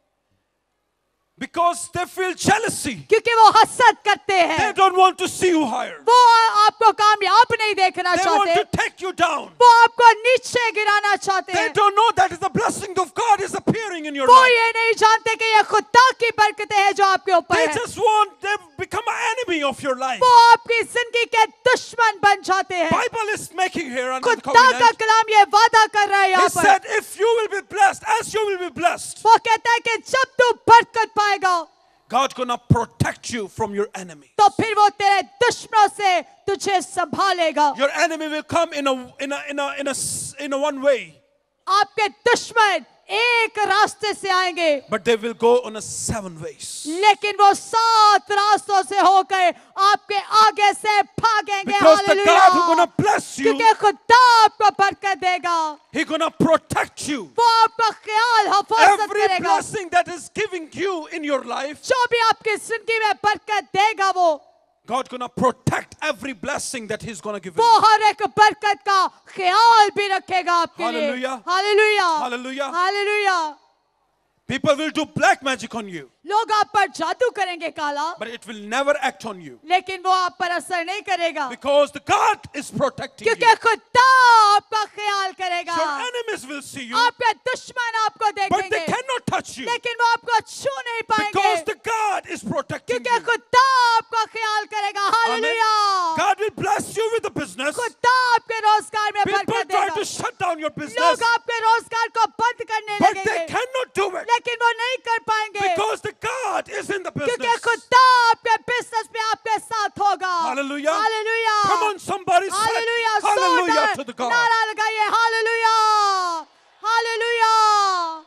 Because they feel jealousy. क्योंकि वो हसद करते They हैं। don't want to see you higher. वो आपको कामयाब नहीं देखना They want चाहते, to take you down. वो आपको नीचे गिराना चाहते They हैं। don't know that is the blessing of God is appearing in your वो life. ये नहीं जानते कि ये खुदा की बरकतें हैं जो आपके ऊपर They है। just want, they become an enemy of your life. वो आपकी जिंदगी के दुश्मन बन जाते हैं। Bible is making here under the खुदा का covenant. कलाम ये वादा कर रहा है He यहाँ पर। said, if you will be blessed, as you will be blessed, वो कहता है कि जब तू बरकत पाएगा God's gonna protect you from your enemy. तो फिर वो तेरे दुश्मनों से तुझे संभालेगा। Your enemy will come in a in a in a in a s- in a one way, आपके दुश्मन एक रास्ते से आएंगे, but they will go on a seven ways. लेकिन वो सात रास्तों से होकर आपके आगे से भागेंगे। Because the God who's gonna hallelujah. bless you, क्योंकि खुदा आपको बरकत देगा, He's gonna protect you. वो आपका ख्याल हिफाजत Every करेगा। blessing that is giving you in your life, जो भी आपकी जिंदगी में बरकत देगा वो God's gonna protect every blessing that He's gonna give वो you. हर एक बरकत का ख्याल भी रखेगा आपके लिए। Hallelujah. Hallelujah, Hallelujah. Hallelujah. People will do black magic on you, लोग आप पर जादू करेंगे काला, but it will never act on you लेकिन वो आप पर असर नहीं करेगा, because the God is protecting you. क्योंकि खुदा आपका ख्याल करेगा। Your enemies will see you, आपके दुश्मन आपको but they देखेंगे, cannot touch you लेकिन वो आपको छू नहीं पाएंगे, because the God is protecting क्योंकि you. खुदा आपका ख्याल करेगा। Hallelujah. God will bless you with the business. खुदा आपके रोजगार में People बरकत try देगा। to shut down your business, लोग आपके रोजगार को बंद करने but they लगेंगे, cannot do it लेकिन वो नहीं कर पाएंगे, because the God is in the क्योंकि business. खुदा आपके बिजनेस में आपके साथ होगा। Hallelujah. Hallelujah. Come on, somebody say hallelujah. hallelujah to the God. नारा लगाइए hallelujah, hallelujah.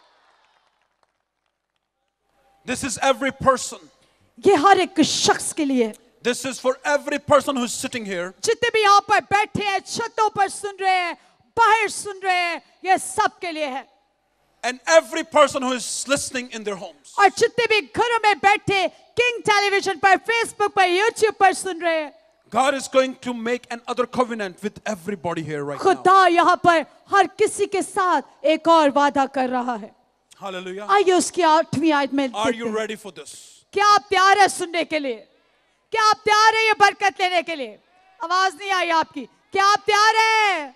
This is every person. ये हर एक शख्स के लिए, This is for every person who's sitting here. जितने भी यहाँ पर बैठे हैं, छतों पर सुन रहे हैं, बाहर सुन रहे हैं, ये सब के लिए है। And every person who is listening in their homes. और जितने भी घरों में बैठे किंग टेलीविजन पर, फेसबुक पर, यूट्यूब पर सुन रहे हैं, God is going to make another covenant with everybody here right now. खुदा यहाँ पर हर किसी के साथ एक और वादा कर रहा है। Hallelujah. आइए उसकी आठवीं आयत में Are देखते you हैं। ready for this? क्या आप तैयार हैं सुनने के लिए? क्या आप तैयार हैं ये बरकत लेने के लिए? आवाज नहीं आई आपकी। क्या आप तैयार हैं?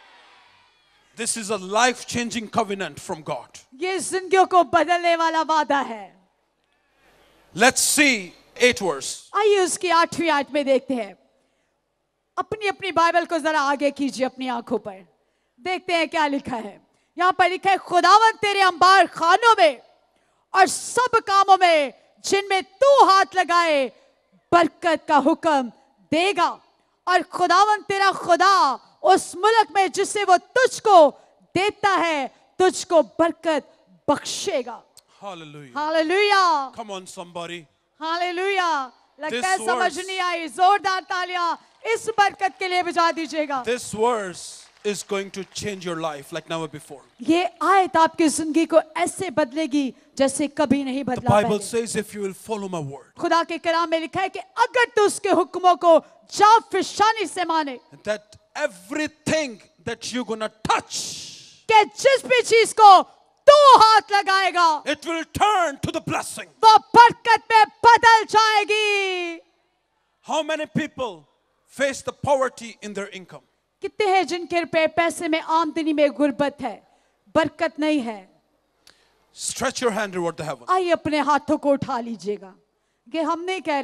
This is a life-changing covenant from God. ये जिंदगियों को बदलने वाला वादा है। Let's see eight verse. आइए उसकी आठवीं आयत में देखते हैं। अपनी अपनी बाइबल को जरा आगे कीजिए अपनी आंखों पर, देखते हैं क्या लिखा है। यहाँ पर लिखा है, खुदावंद तेरे अंबार खानों में और सब कामों में जिनमें तू हाथ लगाए बरकत का हुक्म देगा, और खुदावंद तेरा खुदा उस मुल्क में जिसे वो तुझको देता है तुझको बरकत बख्शेगा। Hallelujah. Hallelujah, Come on, somebody. Hallelujah. लगता है This समझ verse- नहीं आई, जोरदार तालियां इस बरकत के लिए बजा दीजिएगा। This verse is going to change your life like never before. ये आयत आपकी जिंदगी को ऐसे बदलेगी जैसे कभी नहीं The बदला Bible पहले। says if you will follow my word, खुदा के कलाम में लिखा है कि अगर तू उसके हुक्मों को जाफिशानी से माने, that everything that you're gonna touch, कि जिस भी चीज को तू हाथ लगाएगा it will turn to the blessing. वो बरकत में बदल जाएगी। How many people face the poverty in their income? कितने हैं जिनके पे पैसे में आमदनी में गुर्बत है, बरकत नहीं है? Stretch your hand toward the heaven. आइए अपने हाथों को उठा लीजिएगा। कि हम नहीं कह रहे,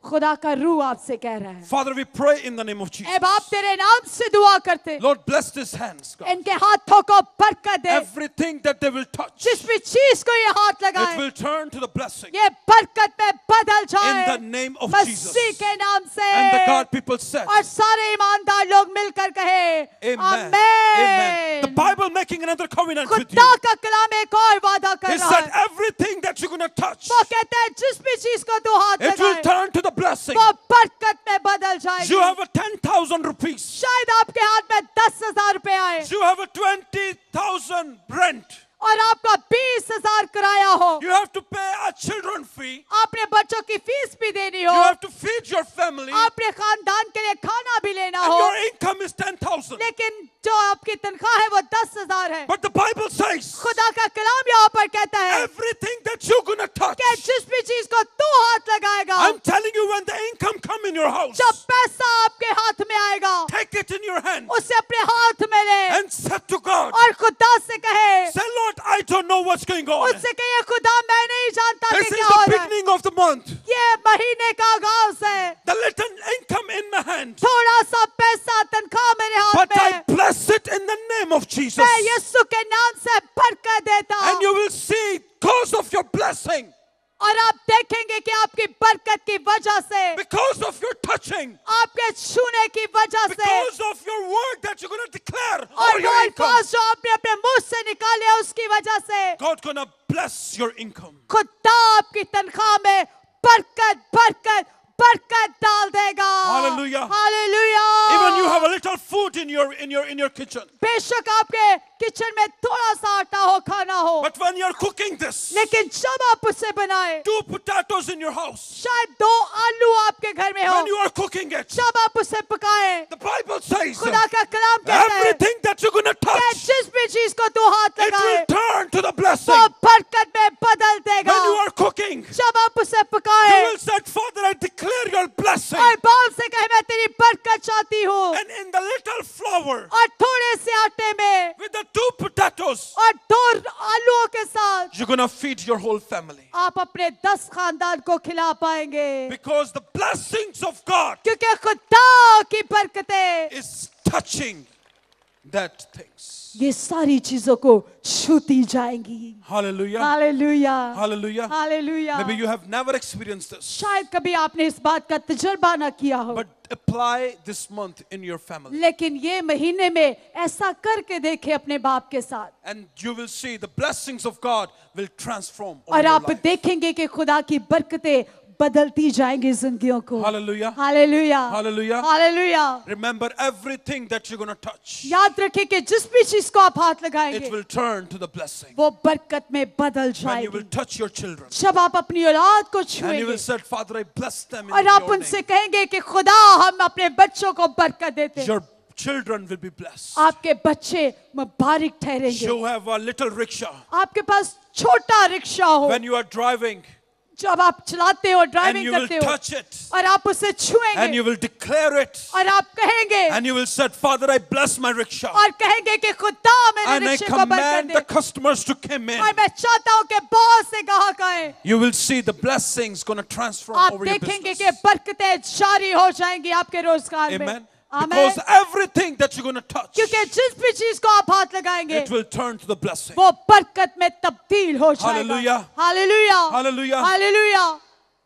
खुदा का रूह आपसे कह रहा है, Father, we pray in the name of Jesus. ऐ बाप तेरे नाम से दुआ करते, Lord, bless these hands, God. इनके हाथों को बरकत दे, Everything that they will touch, जिस भी चीज को ये हाथ it लगाए will turn to the blessing. ये बरकत में बदल जाए In the name of Masih Jesus. के नाम से। And the God people said, और सारे ईमानदार लोग मिलकर कहे Amen. Amen. Amen. The Bible making another covenant with you. खुदा का कलाम एक और वादा कर He रहा said, है, everything that you're going to touch, वो कहते हैं जिस भी चीज को तू हाथ it will लगाए turn to the blessing. वो बरकत में बदल जाएगी। You have a ten thousand rupees. शायद आपके हाथ में दस हजार रुपए आए You have a twenty thousand rent. और आपका बीस हजार किराया हो, You have to pay a children fee. आपने बच्चों की फीस भी देनी You हो, have to feed your family. आपने खानदान के लिए खाना भी लेना And हो, your income is ten thousand. लेकिन जो आपकी तनख्वाह है वो दस हजार है। But the Bible says, खुदा का कलाम यहाँ पर कहता है everything that you're going to touch, कि जिस भी चीज को तू हाथ लगाएगा, I'm telling you, when the income come in your house, जब पैसा आपके हाथ में आएगा take it in your hand उसे अपने हाथ में ले and say to God, और खुदा से कहे, say, Lord, I don't know what's going on. उससे कहे खुदा मैं नहीं जानता कि This is क्या हो the रहा है, beginning of the month. ये महीने का आगाज है, The little income in my hand. थोड़ा सा पैसा तनख्वाह मेरे हाथ But में I है, bless it in the name of Jesus. मैं यीशु के नाम से बरकत देता And हूँ you will see, because of your blessing, और आप देखेंगे कि आपकी बरकत की वजह से, because of your touching, आपके छूने की वजह से because of your word that you're going to declare और over वो your income, अल्फाज जो आपने अपने मुंह से निकाले हैं, उसकी वजह से God's going to bless your income. खुदा आपकी तनख्वाह में बरकत बरकत बरकत डाल देगा। Hallelujah. Hallelujah. Even you have a little food in your in your in your kitchen. बेशक आपके किचन में थोड़ा सा आटा हो, खाना हो, But when you're cooking this, लेकिन जब आप उसे बनाए, two potatoes in your house, शायद दो आलू आपके घर में हो, when you are cooking it, जब आप उसे पकाए, the Bible says खुदा का कलाम कहता है everything that you're going to कि touch, जिस भी चीज को तू हाथ it लगाए will turn to the blessing. वो बरकत में बदल देगा। When you are cooking, जब आप उसे you पकाए will say, Father, I declare your blessing. और बाप से कहे मैं तेरी बरकत चाहती हूँ, And in the little flour, और थोड़े से आटे में with the two potatoes, और दो आलूओं के साथ you're going to feed your whole family. आप अपने दस खानदान को खिला पाएंगे, Because the blessings of God क्योंकि खुदा की बरकतें is touching that things. ये सारी चीजों को छूती जाएंगी। Hallelujah. Hallelujah, Hallelujah. Hallelujah. Maybe you have never experienced this, शायद कभी आपने इस बात का तजुर्बा ना किया हो, but apply this month in your family. लेकिन ये महीने में ऐसा करके देखे अपने बाप के साथ, And you will see the blessings of God will transform over और your आप life. देखेंगे कि खुदा की बरकतें बदलती जाएंगी जिंदगियों को। Hallelujah. Hallelujah, Hallelujah. Hallelujah. Remember, everything that you're going to touch, याद रखें कि जिस भी चीज को आप हाथ लगाएंगे it will turn to the blessing. वो बरकत में बदल When you will जाएगी। touch your children, जब आप अपनी औलाद को and you will छुएंगे say, Father, I bless them in और आप your उनसे name. कहेंगे कि खुदा हम अपने बच्चों को बरकत देते हैं, Your children will be blessed. आपके बच्चे मुबारक ठहरेंगे। You have a little rickshaw. आपके पास छोटा रिक्शा हो, When you are driving, जब आप चलाते हो, and ड्राइविंग you will करते हो touch it, और आप उसे and छुएंगे you will declare it, और आप कहेंगे and you will say, Father, I bless my rickshaw. और कहेंगे कि खुदा मेरे And I रिक्शे को बरकत command they the customers to come in. और मैं चाहता हूँ कि बहुत से ग्राहक आए। You will see the blessings going to transform आप over your देखेंगे कि business. बरकतें जारी हो जाएंगी आपके रोजगार में। Amen. आमीन। Because everything that you're going to touch, क्योंकि जिस भी चीज को आप हाथ लगाएंगे it will turn to the blessing. वो बरकत में तब्दील हो जाएगा। Hallelujah. Hallelujah, Hallelujah. Hallelujah.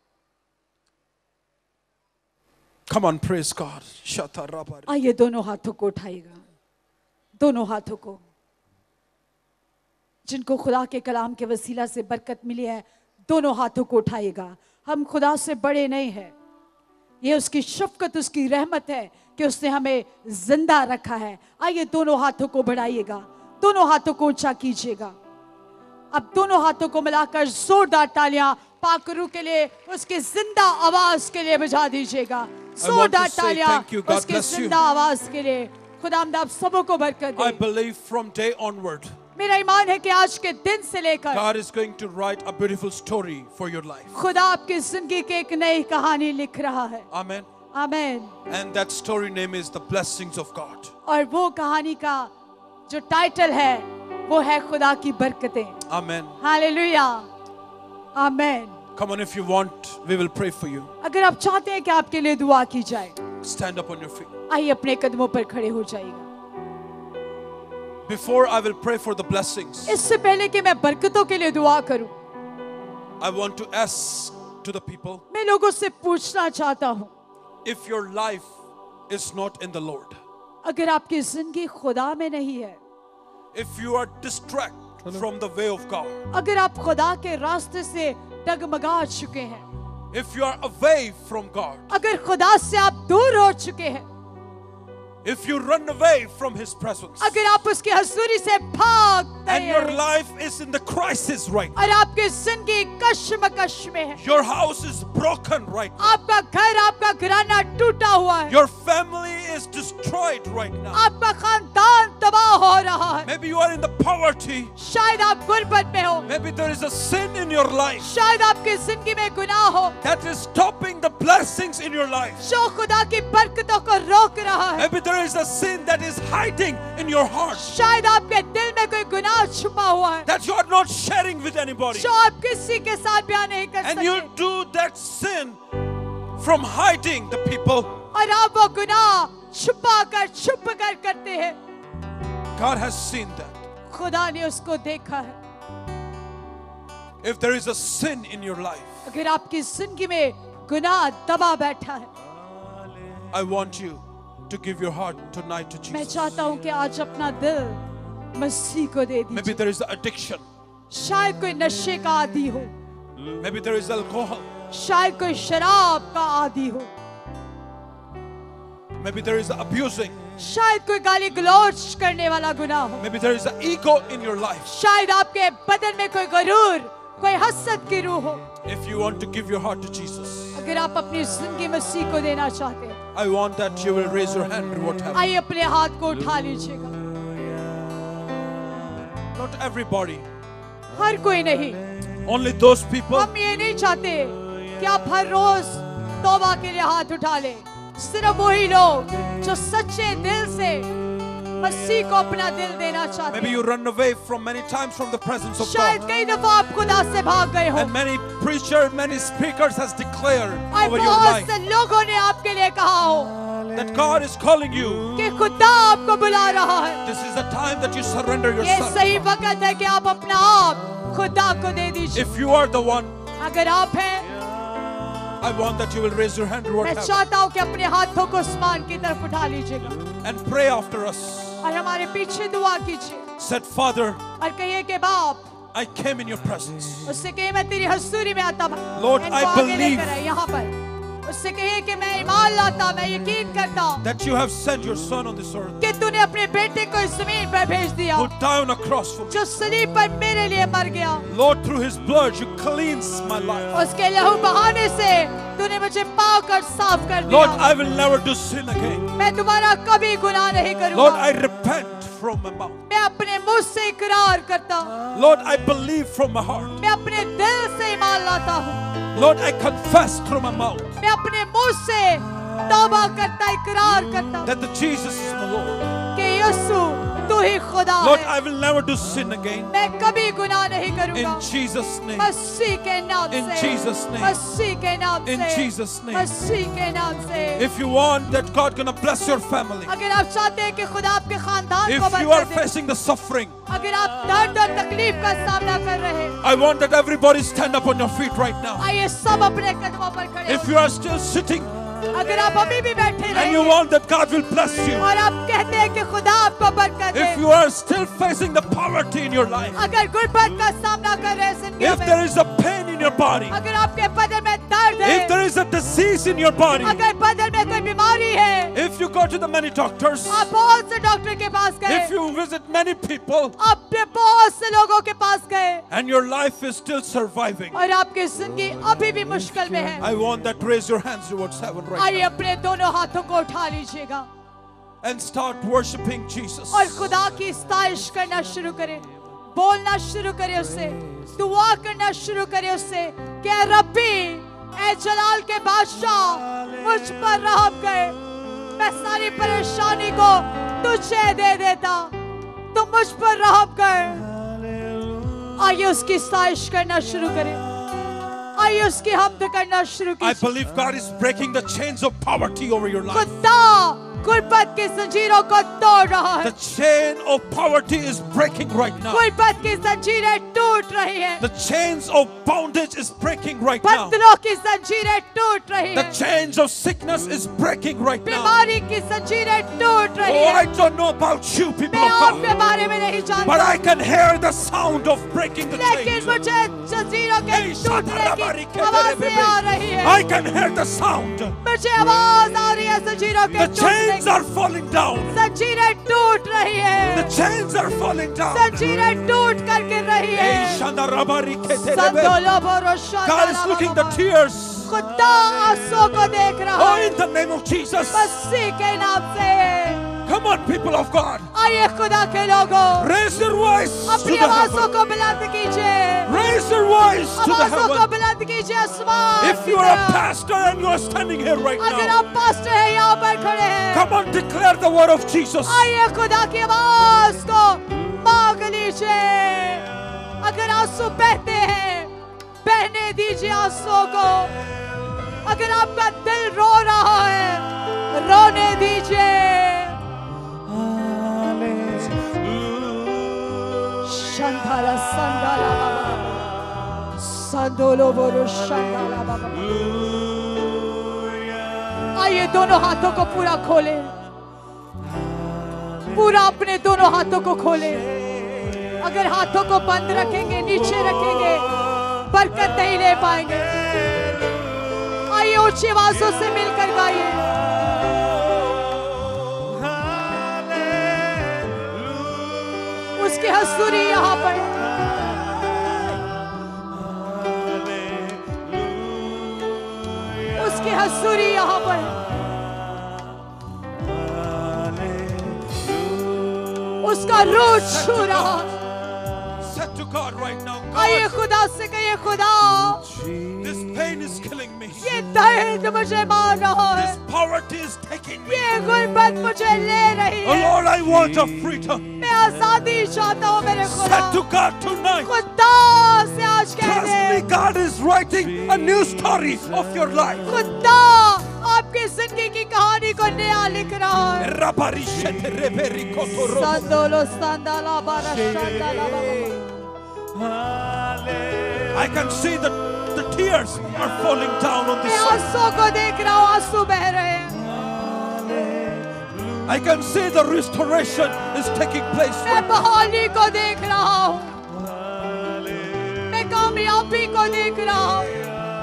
Come on, praise God. Shata rabari. आइए दोनों हाथों को उठाइएगा, दोनों हाथों को, जिनको खुदा के कलाम के वसीला से बरकत मिली है, दोनों हाथों को उठाइएगा। हम खुदा से बड़े नहीं हैं, ये उसकी शफकत, उसकी रहमत है कि उसने हमें जिंदा रखा है। आइए दोनों हाथों को बढ़ाइएगा, दोनों हाथों को ऊंचा कीजिएगा। अब दोनों हाथों को मिलाकर जोरदार तालियां पाकरू के लिए, उसके जिंदा आवाज के लिए बजा दीजिएगा। जोरदार say तालियां thank you. God उसके bless you. जिंदा आवाज के लिए। खुदावंद आप सबों को बरकत I they. believe from day onward, मेरा ईमान है कि आज के दिन से लेकर God is going to write a beautiful story for your life. खुदा आपकी जिंदगी की एक नई कहानी लिख रहा है। Amen. आमीन। And that story name is The Blessings of God. और वो कहानी का जो टाइटल है वो है खुदा की बरकतें। Amen. हालेलुया, आमीन। Come on, if you want, we will pray for you. अगर आप चाहते हैं कि आपके लिए दुआ की जाए, Stand up on your feet. आइए अपने कदमों पर खड़े हो जाइएगा। Before I will pray for the blessings, इससे पहले कि मैं बरकतों के लिए दुआ करूं, I want to ask to the people, मैं लोगों से पूछना चाहता हूं, if your life is not in the Lord, अगर आपकी जिंदगी खुदा में नहीं है, if you are distracted from the way of God, अगर आप खुदा के रास्ते से डगमगा चुके हैं, if you are away from God, अगर खुदा से आप दूर हो चुके हैं, if you run away from His presence, अगर आप उसकी हजूरी से भाग and गए your हैं, life is in the crisis right now, और आपकी जिंदगी कश्मकश में है, your house is broken right now, आपका घर, आपका घराना टूटा हुआ है, your family is destroyed right now, आपका खानदान तबाह हो रहा है, maybe you are in the poverty, शायद आप गुर्बत में हो, maybe there is a sin in your life शायद आपकी जिंदगी में गुनाह हो that is stopping the blessings in your life, जो खुदा की बरकतों को रोक रहा है, maybe there is a sin that is hiding in your heart शायद आपके दिल में कोई गुनाह छुपा हुआ है that you are not sharing with anybody, जो आप किसी के साथ बयान नहीं कर and you सकते, do that sin from hiding the people. और आप वो गुनाह छुपा कर छुप कर करते हैं। God has seen that. खुदा ने उसको देखा है। If there is a sin in your life, अगर आपकी जिंदगी में गुनाह दबा बैठा है, I want you to give your heart tonight to मैं Jesus. चाहता हूं कि आज अपना दिल मसीह को दे Maybe दीजिए। there is addiction, शायद कोई नशे का आदी हो, maybe there is alcohol, शायद कोई शराब का आदी हो, maybe there is abusing, शायद कोई गाली गलौज करने वाला गुनाह हो, maybe there is an ego in your life. शायद आपके बदन में कोई गरूर, कोई हसद की रूह हो। If you want to give your heart to Jesus, अगर आप अपनी जिंदगी मसीह को देना चाहते हैं, I want that you will raise your hand to what happened. आइए अपने हाथ को उठा लीजिएगा। Not everybody, हर कोई नहीं, only those people हम ये नहीं चाहते कि आप हर रोज तौबा के लिए हाथ उठा ले। सिर्फ वही लोग जो सच्चे दिल से मसीह को अपना दिल देना चाहते maybe हैं। you run away from many times from the presence of शायद God, कई दफा आप खुदा से भाग गए हो and many preachers, many speakers has declared और over your बहुत life से लोगों ने आपके लिए कहा हो that God is calling you. कि खुदा आपको बुला रहा है। This is the time that you surrender ये yourself. सही वक्त है कि आप अपना आप खुदा को दे दीजिए। If you are the one, अगर आप हैं, I want that you will raise your hand to what मैं happened चाहता हूँ कि अपने हाथों को आसमान की तरफ उठा लीजिएगा and pray after us. और हमारे पीछे दुआ कीजिए Said, Father, और कहिए कि बाप, I came in your presence. उससे कहिए मैं तेरी हजूरी में आता हूँ। Lord, इनको I आगे believe लेकर आए यहाँ पर। उससे कहिए कि मैं ईमान लाता, मैं यकीन करता हूँ That you have sent your son on this earth कि तूने अपने बेटे को इस जमीन पर भेज दिया, who died on a cross for me. जो सलीब पर मेरे लिए मर गया। Lord, through his blood, you cleanse my life. उसके लहू बहाने से तूने मुझे पाक और साफ कर Lord, दिया। I will never do sin again. मैं तुम्हारा कभी गुनाह नहीं Lord, करूँगा। I repent from my mouth. मैं अपने मुंह से इकरार करता हूँ, Lord, I believe from my heart. मैं अपने दिल से ईमान लाता हूँ, Lord, I confess through my mouth मैं अपने मुंह से तौबा करता इकरार करता हूँ that the Jesus is my Lord. कि यीशु तू ही खुदा Lord, है। I will never do sin again. मैं कभी गुनाह नहीं In करूँगा। Jesus' name. मसीह के नाम In से, Jesus' name. मसीह के नाम In से, Jesus' name. मसीह के नाम से। If you want that God gonna bless your family, अगर आप चाहते हैं कि खुदा आपके खानदान if को you are बरकत दे, facing the suffering, अगर आप दर्द और तकलीफ का सामना कर रहे हैं, I want that everybody stand up on your feet right now. आइए सब अपने कदमों पर खड़े If हो। you are still sitting अगर आप अभी भी बैठे and you रहेंगे want that God will bless you, और आप कहते हैं कि खुदा आपको बरकत दे, if you are still facing the poverty in your life, अगर गुर्बत का सामना कर रहे हैं जिंदगी if में, there is a pain in your body, अगर आपके बदन में दर्द है, if there is a disease in your body, अगर बदन में कोई बीमारी है, if you go to the many doctors, आप बहुत से डॉक्टर के पास गए, if you visit many people आप बहुत से लोगों के पास गए and your life is still surviving, और आपकी जिंदगी अभी भी मुश्किल में है, I want that raise your hands towards heaven right आइए now अपने दोनों हाथों को उठा लीजिएगा and start worshiping Jesus. और खुदा की इस्ताइश करना शुरू करें, बोलना शुरू करें उससे, दुआ करना शुरू करें उससे कि ऐ रब्बी, ऐ जलाल के बादशाह, मुझ पर रहम कर, मैं सारी परेशानी को तुझे दे देता, तू मुझ पर रहम कर। आइए उसकी इस्ताइश करना शुरू करें, आइए उसकी हमद करना शुरू I कीजिए। believe God is breaking the chains of poverty over your life. खुदा गुर्बत की जंजीरों को तोड़ रहा है। The chain of poverty is breaking right now. गुर्बत की जंजीरें टूट रही हैं। The chains of bondage is breaking right now. बंधनों की जंजीरें टूट रही The हैं। chains of sickness is breaking right now. बीमारी की जंजीरें टूट रही Oh, I हैं। don't know about you, people मैं of आपके God, बारे में नहीं but जानता, I can hear the sound of breaking the लेकिन chains. मुझे जंजीरों के Hey, टूटने की आवाज़ें आ रही हैं। I can hear the sound. मुझे आवाज आ रही है जंजीरों के The टूटने chains की। are falling down. जंजीरें टूट रही The हैं। chains are falling down. जंजीरें टूट कर गिर रही Hey, हैं। Shandarabari-keterebe. संतोलो भरो God is looking the Shantala tears. खुदा आंसुओं को देख रहा Oh, है। in the name of Jesus. मसीह के नाम से Come on, people of God. आइए खुदा के लोगों, Raise your voice to अपनी the आवाज़ों heaven. को बुलंद कीजिए। Raise your voice to the आवाज़ों को heaven. बुलंद कीजिए आसमान If की you are a तरफ। pastor and you are standing here right अगर now, आप पास्टर हैं यहाँ पर खड़े हैं, come on, declare the word of Jesus. आइए खुदा की आवाज को मांग लीजिए। अगर आंसू बहते हैं, बहने दीजिए आंसुओं को। अगर आपका दिल रो रहा है, रोने दीजिए। शंधाला संधाला बाबा, संदोलो बोरो शंधाला बाबा। आइए दोनों हाथों को पूरा खोले, पूरा अपने दोनों हाथों को खोले। अगर हाथों को बंद रखेंगे, नीचे रखेंगे, बरकत नहीं ले पाएंगे। आइए ऊंची आवाजों से मिलकर गाइए। उसकी हसूरी यहाँ पर, उसकी हसूरी यहाँ पर, उसका रूह छू रहा। Said to God right now, आइए God, खुदा से कहिए, खुदा this pain is killing me. ये दर्द मुझे मार रहा है, This poverty is taking me. ये गुर्बत मुझे ले रही Oh है। Lord, I want a freedom. मैं आजादी चाहता हूँ मेरे खुदा। Said to God tonight, खुदा से आज कह trust me, they, God is writing a new story of your life. खुदा आपकी जिंदगी की कहानी को नया लिख रहा है। Rabarishete-reberi-kotoro. संदोलो संदाला बारा संदाला बाबा। I can see that the tears are falling down on मैं this side. आंसुओं को देख रहा हूँ, आंसू बह रहे हैं। I can see the restoration is taking place मैं right now. बहाली को देख रहा हूँ, मैं कामयाबी को देख रहा हूँ।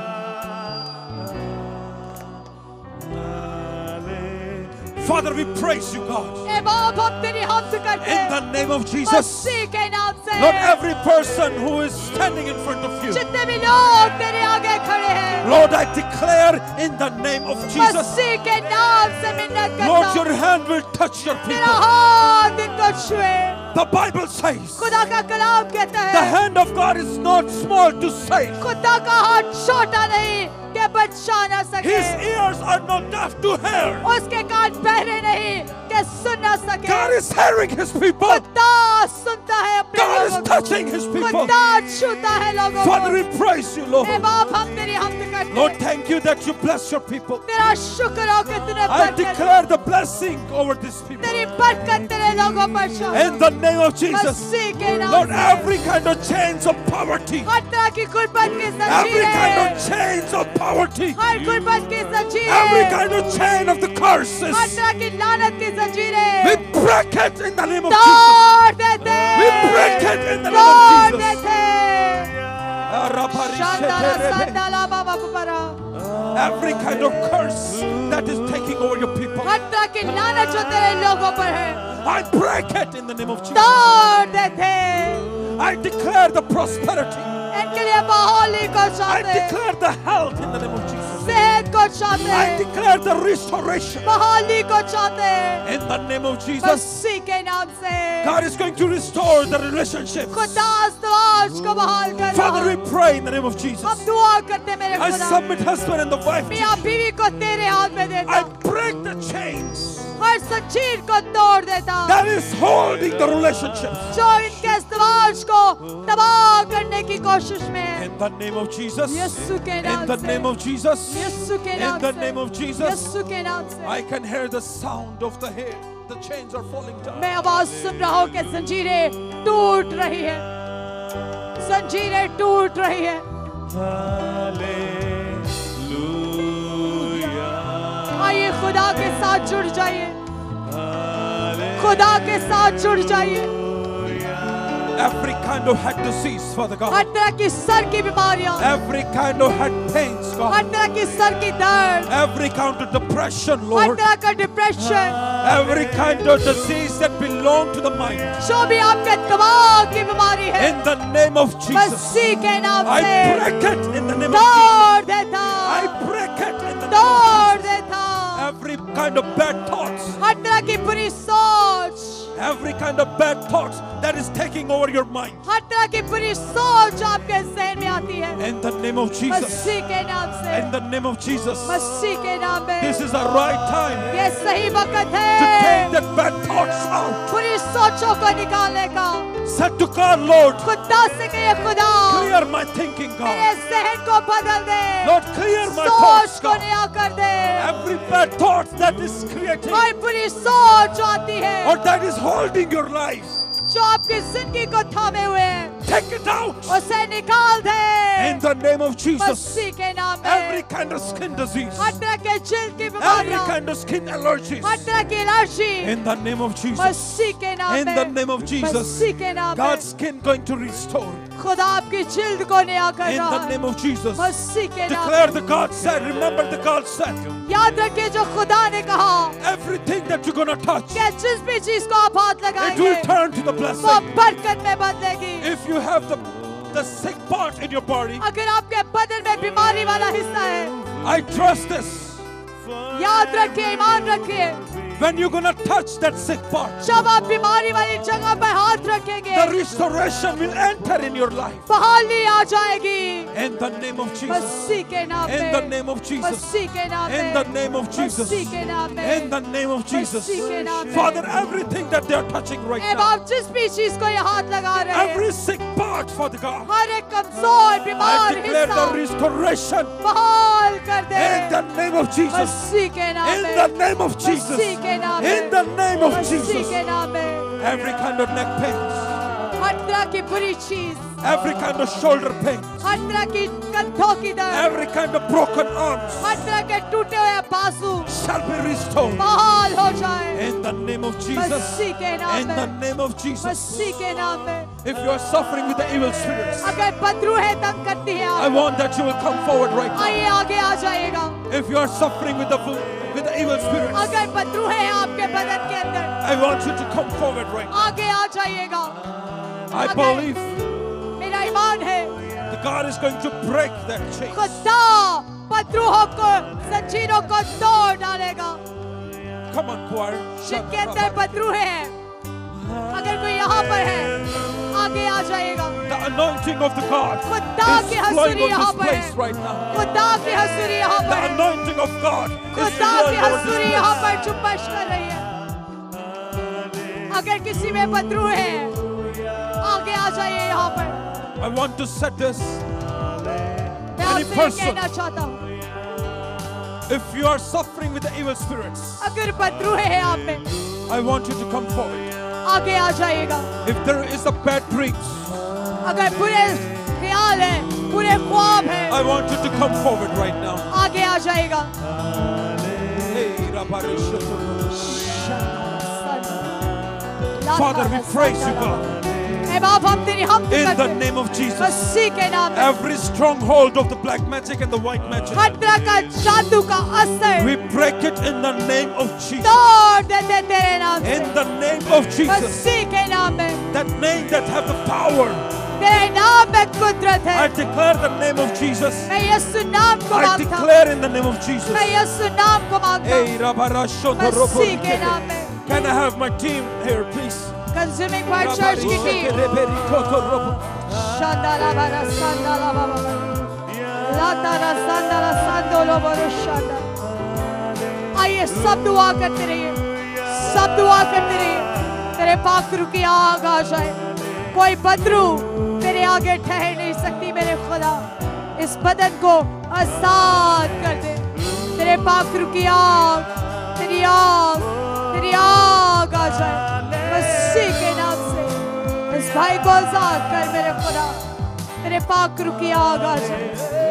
Father, we praise you, God. ए बाप, हम तेरी हमद करते In हैं the name of Jesus. मसीह के नाम से। Lord, every person who is standing in front of you, जितने भी लोग तेरे आगे खड़े हैं, Lord, I declare in the name of Jesus, मसीह के नाम से मिन्नत करता Lord, हूँ, your hand will touch your तेरा people. हाथ इनको छुए। The Bible says खुदा का कलाम कहता the है, hand of God is not small to save. खुदा का हाथ छोटा नहीं कि बचा ना सके, His ears are not deaf to hear. उसके कान बहरे नहीं कि सुन ना सके। God is hearing his people. खुदा सुनता है अपने God is लोगों को, touching his people. खुदा छूता है लोगों Father, को। we praise you, Lord. ए बाप, हम तेरी हमद करते Lord, हैं। thank you that you bless your people. तेरा शुक्र हो कि तूने I बरकत, declare the blessing over these people. तेरी बरकत तेरे लोगों पर छाए। In the name of Jesus. मसीह के नाम Lord, से every kind of chains of poverty, हर तरह की गुर्बत की every kind जंजीरें, of chains of poverty, हर गुर्बत की every जंजीरें, kind of chain of the curses, हर तरह की लानत की जंजीरें we break it in the name of Jesus. तोड़ देते, We break it in the name तोड़ of Jesus. देते। शांदाला संदाला बाबा परा, Every kind of curse that is taking over your people, हर तरह की लानत जो तेरे लोगों पर है, I break it in the name of Jesus. तोड़ देते। I declare the prosperity. इनके लिए बहाली को I चाहते, declare the health in the name of Jesus. सेहत को चाहते, I declare the restoration बहाली को चाहते, in the name of Jesus. मसीह के नाम से। God is going to restore the relationship. खुदा आज को बहाल कर रहा Father, है। we pray in the name of Jesus. हम दुआ करते हैं मेरे I खुदा, submit husband and the wife. मियाँ बीवी को तेरे हाथ में देता I हूँ। break the chains. हर जंजीर को तोड़ देता, that is holding the relationships. जो इनके समाज को तबाह करने की कोशिश में है। In the name of Jesus. यीशु के नाम In the से, name of Jesus. यीशु के In नाम the से, name of Jesus. यीशु के नाम से। I can hear the sound of the hair. The chains are falling down. मैं आवाज सुन रहा हूँ कि जंजीरें टूट रही है, जंजीरें टूट रही है। आइए खुदा के साथ जुड़ जाइए, खुदा के साथ जुड़ जाइए। Every kind of head disease, Father God. हर तरह की सर की बीमारियां, Every kind of head pains, her God. तरह की सर की दर्द, Every kind of depression, her Lord. तरह का depression, Every kind of disease that belong to the mind. जो भी आपके दिमाग की बीमारी है, In the name of Jesus. मसीह के नाम I से break it in the name of Jesus. तोड़ देता, I break it in the name of तोड़ Jesus. देता। Every kind of bad thoughts. हर तरह की बुरी सोच, Every kind of bad thoughts that is taking over your mind. हर तरह की बुरी सोच आपके ज़हन में आती है, In the name of Jesus. मसीह के नाम से, In the name of Jesus. मसीह के नाम में। This is the right time ये सही वक्त to है take that bad thoughts out. बुरी सोचों को निकालने का। Said to God, Lord, खुदा से कहिए, खुदा clear my thinking, मेरे God. ज़हन को बदल दे, Lord, clear my सोच thoughts, को God. नया कर दे। Every bad thought that is creating हर बुरी सोच आती है or that is holding your life, जो आपकी जिंदगी को थामे हुए है, take it out. उसे निकाल दे In the name of Jesus. मसीह के नाम Every में। kind of skin disease, हर तरह के जिल्द की every बीमारियां, kind of skin allergies, हर तरह की allergy, in the name of Jesus. मसीह के नाम In में, the name of Jesus. मसीह के नाम में। God's skin going to restore. खुदा आपकी जिल्द को नया कर In रहा the है, name of Jesus. मसीह के नाम Declare में। the God said. Remember the God said. याद रखिए जो खुदा ने कहा Everything that you're gonna touch, कि जिस भी चीज को आप हाथ it लगाएंगे will turn to the वो blessing. बरकत में बदलेगी। If you have the the sick part in your body, अगर आपके बदन में बीमारी वाला हिस्सा है, I trust this. याद रखिए, ईमान रखिए, When you're gonna touch that sick part, जब आप बीमारी वाली जगह पर हाथ रखेंगे, the restoration will enter in your life. बहाली आ जाएगी In the name of Jesus. मसीह के नाम In the में, name of Jesus. मसीह के नाम In में, the name of Jesus. मसीह के नाम में। In the name of Jesus. मसीह के नाम में। Father, everything that they are touching right अब now, आप जिस भी चीज को ये हाथ लगा रहे हैं, every sick part, Father God, हर एक कमजोर I बीमार declare the हिस्सा restoration बहाल कर दे in the name of Jesus. मसीह के नाम In में, the name of Jesus. मसीह के नाम In में, the name of Masih Jesus. के नाम में। Every kind of neck pains, हर तरह की बुरी चीज, every kind of shoulder pain, हर तरह की कंधों की दर्द, every kind of broken arms हर तरह के टूटे हुए बाजू shall be restored. बहाल हो जाए In the name of Jesus. मसीह के नाम In the में, name of Jesus. मसीह के नाम में। If you are suffering with the evil spirits, अगर बदरूहें तंग करती हैं I आप, want that you will come forward right now. आइए आगे आ जाइएगा। If you are suffering with the with the evil spirits, अगर बदरूहें हैं आपके बदन के अंदर, I want you to come forward right now. आगे आ जाइएगा। I अगर- believe मेरा ईमान है that God is going to break that chain. खुदा बदरूहों को, जंजीरों को तोड़ डालेगा। Come on, choir. जिनके अंदर बदरूहें हैं, अगर कोई यहाँ पर है, आगे आ जाइएगा। The anointing of the God खुदा की is हसूरी flowing यहाँ on पर this है, place right now. खुदा की हसूरी यहाँ The पर है, anointing of God is खुदा की flowing over हसूरी this यहाँ place. पर चुम्बश कर रही है। अगर किसी में बदरू है, आगे आ जाइए यहाँ पर। I want to set this. मैं Any आपसे ये person- कहना चाहता हूँ, If you are suffering with the evil spirits, अगर बदरू है आप में, I want you to come forward. आगे आ जाइएगा। If there is a bad dreams, अगर बुरे ख्याल है, बुरे ख्वाब है, I want you to come forward right now. आगे आ जाएगा। Hey, Father, we praise you, God. ऐ बाप, हम तेरी हम In the करते हैं name of Jesus. मसीह के नाम में। Every stronghold of the black magic and the white magic, हर तरह का जादू का असर we break it in the name of Jesus. तोड़ देते तेरे नाम से, In the name of Jesus. मसीह के नाम में। That name that have the power. तेरे नाम में कुदरत I है। declare the name of Jesus. मैं यीशु नाम को I मांगता हूँ, declare in the name of Jesus. मैं यीशु नाम को मांगता हूँ, Hey, Rabarashoto मसीह के नाम Robo. में। Can I have my team here, please? Consuming point church की टीम, शांदाला बारा शांदाला बाबा, लातारा शांदाला शांदोलो बरो शांदा। आइए सब दुआ करते रहिए, सब दुआ करते रहिए, तेरे पाक रूह की आग आ जाए। कोई बदरू तेरे आगे ठहर नहीं सकती मेरे खुदा। इस बदन को आजाद कर दे, तेरे पाक रूह की आग, तेरी आग, तेरी आग आ जाए मसीह के नाम से। इस भाई को आजाद कर मेरे खुदा, तेरे पाक रूह की आग आ जाए।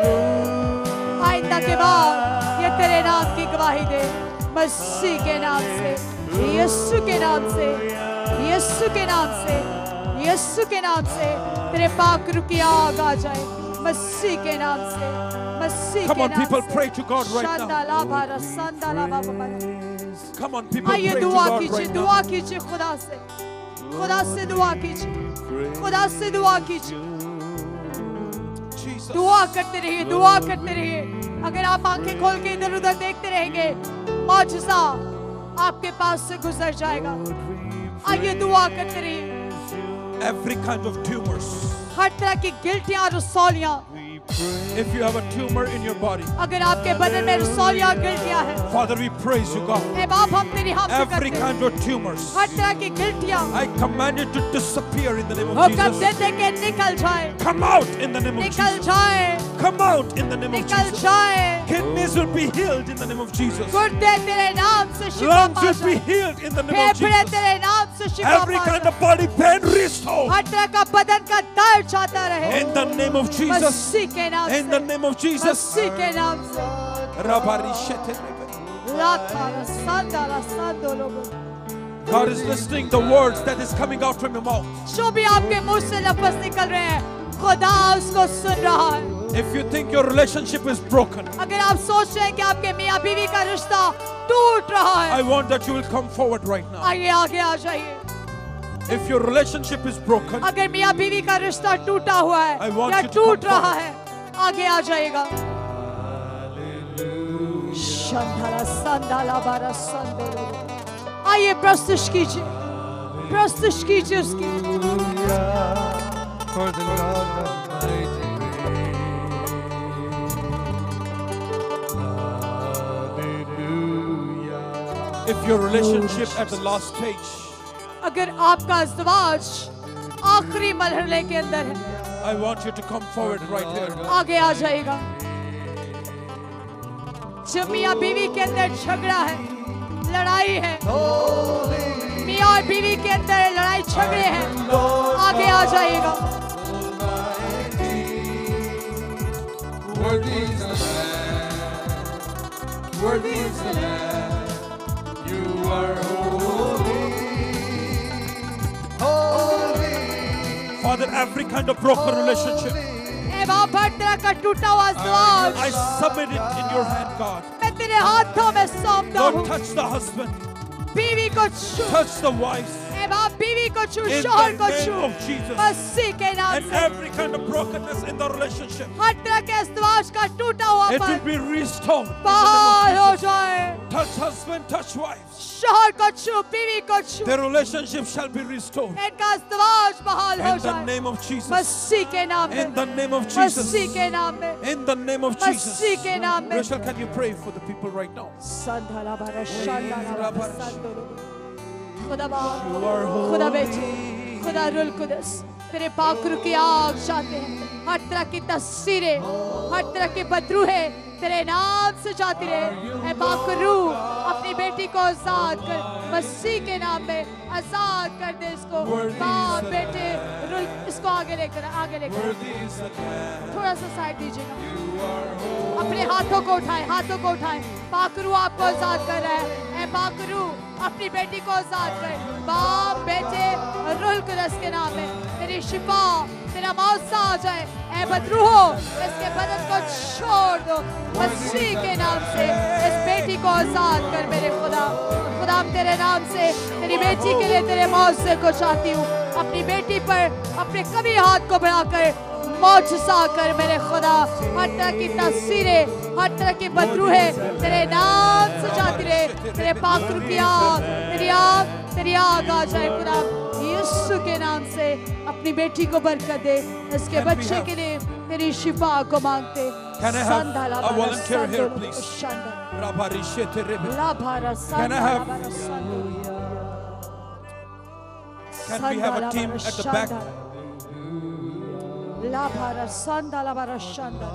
आइंदा के बाद ये तेरे नाम की गवाही दे मसीह के नाम से, यीशु के नाम से, यीशु के नाम से, यीशु के नाम से। तेरे पाक रूह की आग आ जाए मसीह के नाम से, मसीह Come के on, नाम people, से। pray to God right now. शांदाला भारा, शांदाला बाबा बाबा। Come on, people, आइए pray to दुआ God कीजिए, right दुआ now. कीजिए खुदा से, खुदा से दुआ कीजिए, खुदा से दुआ कीजिए। Jesus. दुआ करते रहिए, दुआ करते रहिए। अगर आप आंखें खोल के इधर उधर देखते रहेंगे, मौजज़ा आपके पास से गुजर जाएगा। आइए दुआ करते रहिए। Every kind of tumors. हर तरह की गिल्टियां, रसौलियां, If you have a tumor in your body, अगर आपके बदन में रसौलियां, गिल्टियां हैं, Father, we praise you, God. ए बाप हम तेरी हम Every करते हैं। kind of tumors, हर तरह की गिल्टियां I command it to disappear in the name of हुक्म Jesus. देते कि निकल जाए, Come out in the name of निकल Jesus. जाए, Come out in the name of निकल Jesus. जाए। Kidneys will be healed in the name of Jesus. गुर्दे तेरे नाम से शिफा Lungs पा will be जाए, healed in the name of फेफड़े Jesus. तेरे नाम से शिफा Every पा kind जाए। of body pain restored हर तरह का बदन का दर्द जाता रहे in the name of Jesus. मसीह के नाम In the से, name of Jesus. मसीह के नाम से। Rabarishete. लाथा रसांदा रसांदो लोगो। God is listening the words that is coming out from your mouth. जो भी आपके मुंह से लफ्ज निकल रहे हैं, खुदा उसको सुन रहा है। If you think your relationship is broken, अगर आप सोच रहे हैं कि आपके मियाँ बीवी का रिश्ता टूट रहा I है, want that you will come forward right now. आइए आगे आ जाइए। If your relationship is broken, अगर मियाँ बीवी का रिश्ता टूटा हुआ I है want या you to टूट come रहा forward. है, आगे आ जाएगा। शंधारा संदाला बारा संदोलो। आइए प्रस्तुत कीजिए, प्रस्तुत कीजिए उसकी। For the Lord Almighty Hallelujah. if your relationship at the last stage, अगर आपका इज़्दिवाज आखिरी मरहले के अंदर है, I want you to come forward right here. आगे आ जाएगा। जब मियाँ बीवी के अंदर झगड़ा है, लड़ाई है, मियाँ और बीवी के अंदर लड़ाई झगड़े हैं, आगे आ जाएगा। Worthy is the Lamb, worthy is the Lamb, you are holy, holy. Father, every kind of broken relationship, ए बाप, हर तरह का टूटा हुआ इज़्दिवाज I submit it in your hand, God. मैं तेरे हाथों में सौंपता Lord, हूँ। touch the husband, बीवी को छू, touch the wives, ए बाप, बीवी को छू, in शौहर the को name छू, of Jesus. मसीह के नाम And से। every kind of brokenness in the relationship, हर तरह के इज़्दिवाज का टूटा हुआ it will पन be restored. In the बहाल name हो of Jesus. जाए। Touch husband, touch wives. शौहर को छू, बीवी को छू, Their relationship shall be restored. इनका इज़्दिवाज बहाल हो In the जाए name of Jesus. मसीह के नाम In में, the name of Jesus. मसीह के नाम में, In the name of Jesus. मसीह के नाम में। Rachel, can you pray for the people right now? संधाला बारा शांदाला बारा संदोलो। खुदा बाप, You are holy. खुदा बेटे, खुदा रुल कुदस, तेरे पाक की आग जाते हैं। हर तरह की तस्वीरें, हर तरह के बदरूहे तेरे नाम से जाती रहे। ऐ पाकरू, अपनी बेटी को आजाद कर, मसीह के नाम में आजाद कर दे इसको। बाप बेटे रुल, इसको आगे लेकर आगे लेकर Worthy is the Lamb. थोड़ा सा साइड दीजिएगा। अपने हाथों को उठाएं, हाथों को उठाएं। पाकरू आपको आजाद कर रहा है। ऐ पाकरू, अपनी बेटी को आजाद कर। बाप बेटे रूह कुदस के नाम में तेरी शिफा, तेरा मौसा आ जाए। ऐ बदरूहो, इसके बदन को छोड़ दो मसीह के नाम से। इस बेटी को आजाद कर मेरे खुदा। खुदा तेरे नाम से तेरी बेटी के लिए तेरे मौसे को चाहती हूँ। अपनी बेटी पर अपने कभी हाथ को बढ़ाकर मौजसा कर मेरे खुदा। हर तरह की तस्वीरें, हर तरह की बदरूहे तेरे नाम से जाती रहे। तेरे पाक की आग, तेरी आग, तेरी आग आ जाए खुदा यीशु के नाम से। अपनी बेटी को बरकत दे, इसके बच्चे के लिए तेरी शिफा को मांगते। Can I have a volunteer here, please? शांदा Rabarishete rebe. ला भारा Can I have- संदा Can we have a team at the back? La bara sanda la bara shanda.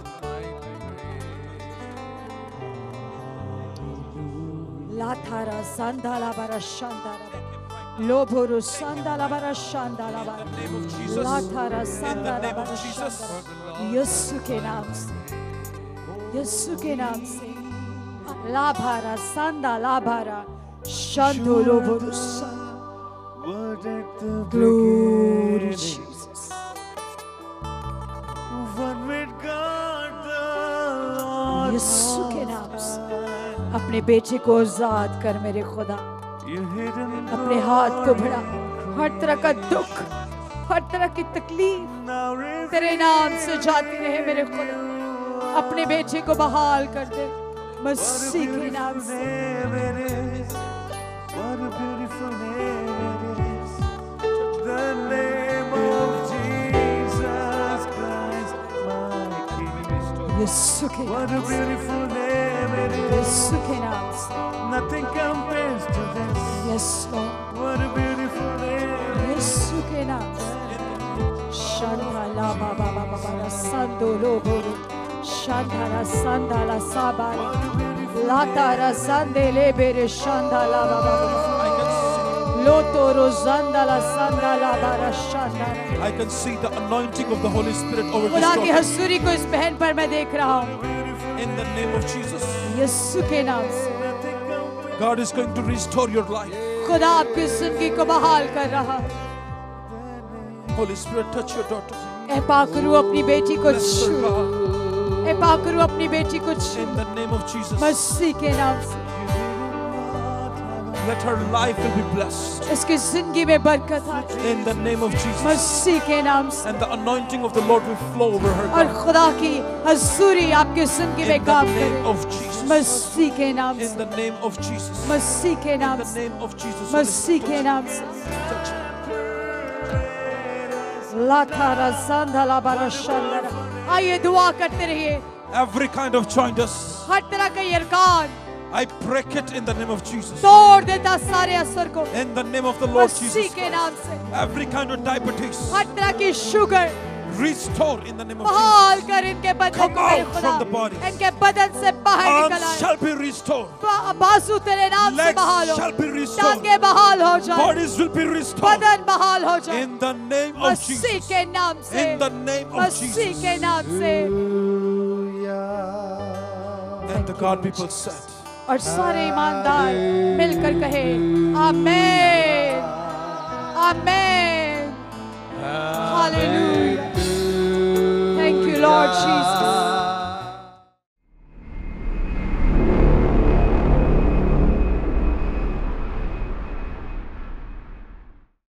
La thara sanda la bara shanda. Loburu sanda la bara shanda la bara. In the name of Jesus. La thara In sanda the la name bara of Jesus. shanda. यीशु के नाम से, यीशु के नाम से, ला भारा संदा ला भारा शंदो लोबरू संदा. What at the Glory beginning, Jesus. one with God the Lord यीशु के नाम से Most अपने बेटे को आजाद कर मेरे खुदा. High. You hidden अपने हाथ को बढ़ा. हर तरह का दुख, हर तरह की तकलीफ now revealed. तेरे नाम से जाती रहे मेरे खुदा. अपने बेटे को बहाल कर दे मसीह के नाम से. Name it is. What a beautiful name it is. The name of Jesus Christ, my King. यीशु के What नाम a से, beautiful name it is. यीशु के नाम से. Nothing compares to this. Yes, Lord. What a beautiful name. यीशु के नाम से. Shanda la ba ba ba ba ba la sando lo boro. Shanda la sanda la saba. La tara sande le bere shanda la ba ba ba. Loto rozanda la sanda la ba la shanda. I can see the anointing of the Holy Spirit over this खुदा की daughter. हसूरी को इस बहन पर मैं देख रहा हूँ. In the name of Jesus. यीशु के नाम से. God is going to restore your life. खुदा आपकी जिंदगी को बहाल कर रहा है. Holy Spirit, touch your daughter. ए पाकरू अपनी बेटी को Bless her, छू. God. ए पाकरू अपनी बेटी को छू. In the name of Jesus. मसीह के नाम से. Let her life will be blessed. इसकी जिंदगी में बरकत आए. In the name of Jesus. मसीह के नाम से. And the anointing of the Lord will flow over her. और God. खुदा की हजूरी आपकी जिंदगी में In the काम name करे. of Jesus. मसीह के नाम In से. the name of Jesus. मसीह के In नाम the से. name of Jesus. Holy Masih Spirit, के नाम से. touch her. ला थारा संधा ला बारा शंदरा. आइए दुआ करते रहिए. Every kind of jointness, हर तरह का यरकान I break it in the name of Jesus. तोड़ देता सारे असर को. In the name of the Lord Masih Jesus. के नाम से. Every kind of diabetes, हर तरह की sugar restore in the name of बहाल Jesus. कर इनके बदन Come को मेरे out खुदा. from the body. इनके बदन से बाहर निकल Arms आए. shall be restored. बा- बाजू तेरे नाम से बहाल Legs हो. shall be restored. टांगे बहाल हो जाए. Bodies will be restored. बदन बहाल हो जाए. In the name of Masih Jesus. के नाम से. In the name of Masih Jesus. के नाम से. And the God people said, और सारे ईमानदार मिलकर कहे आमेन आमेन hallelujah. Thank you Lord Jesus.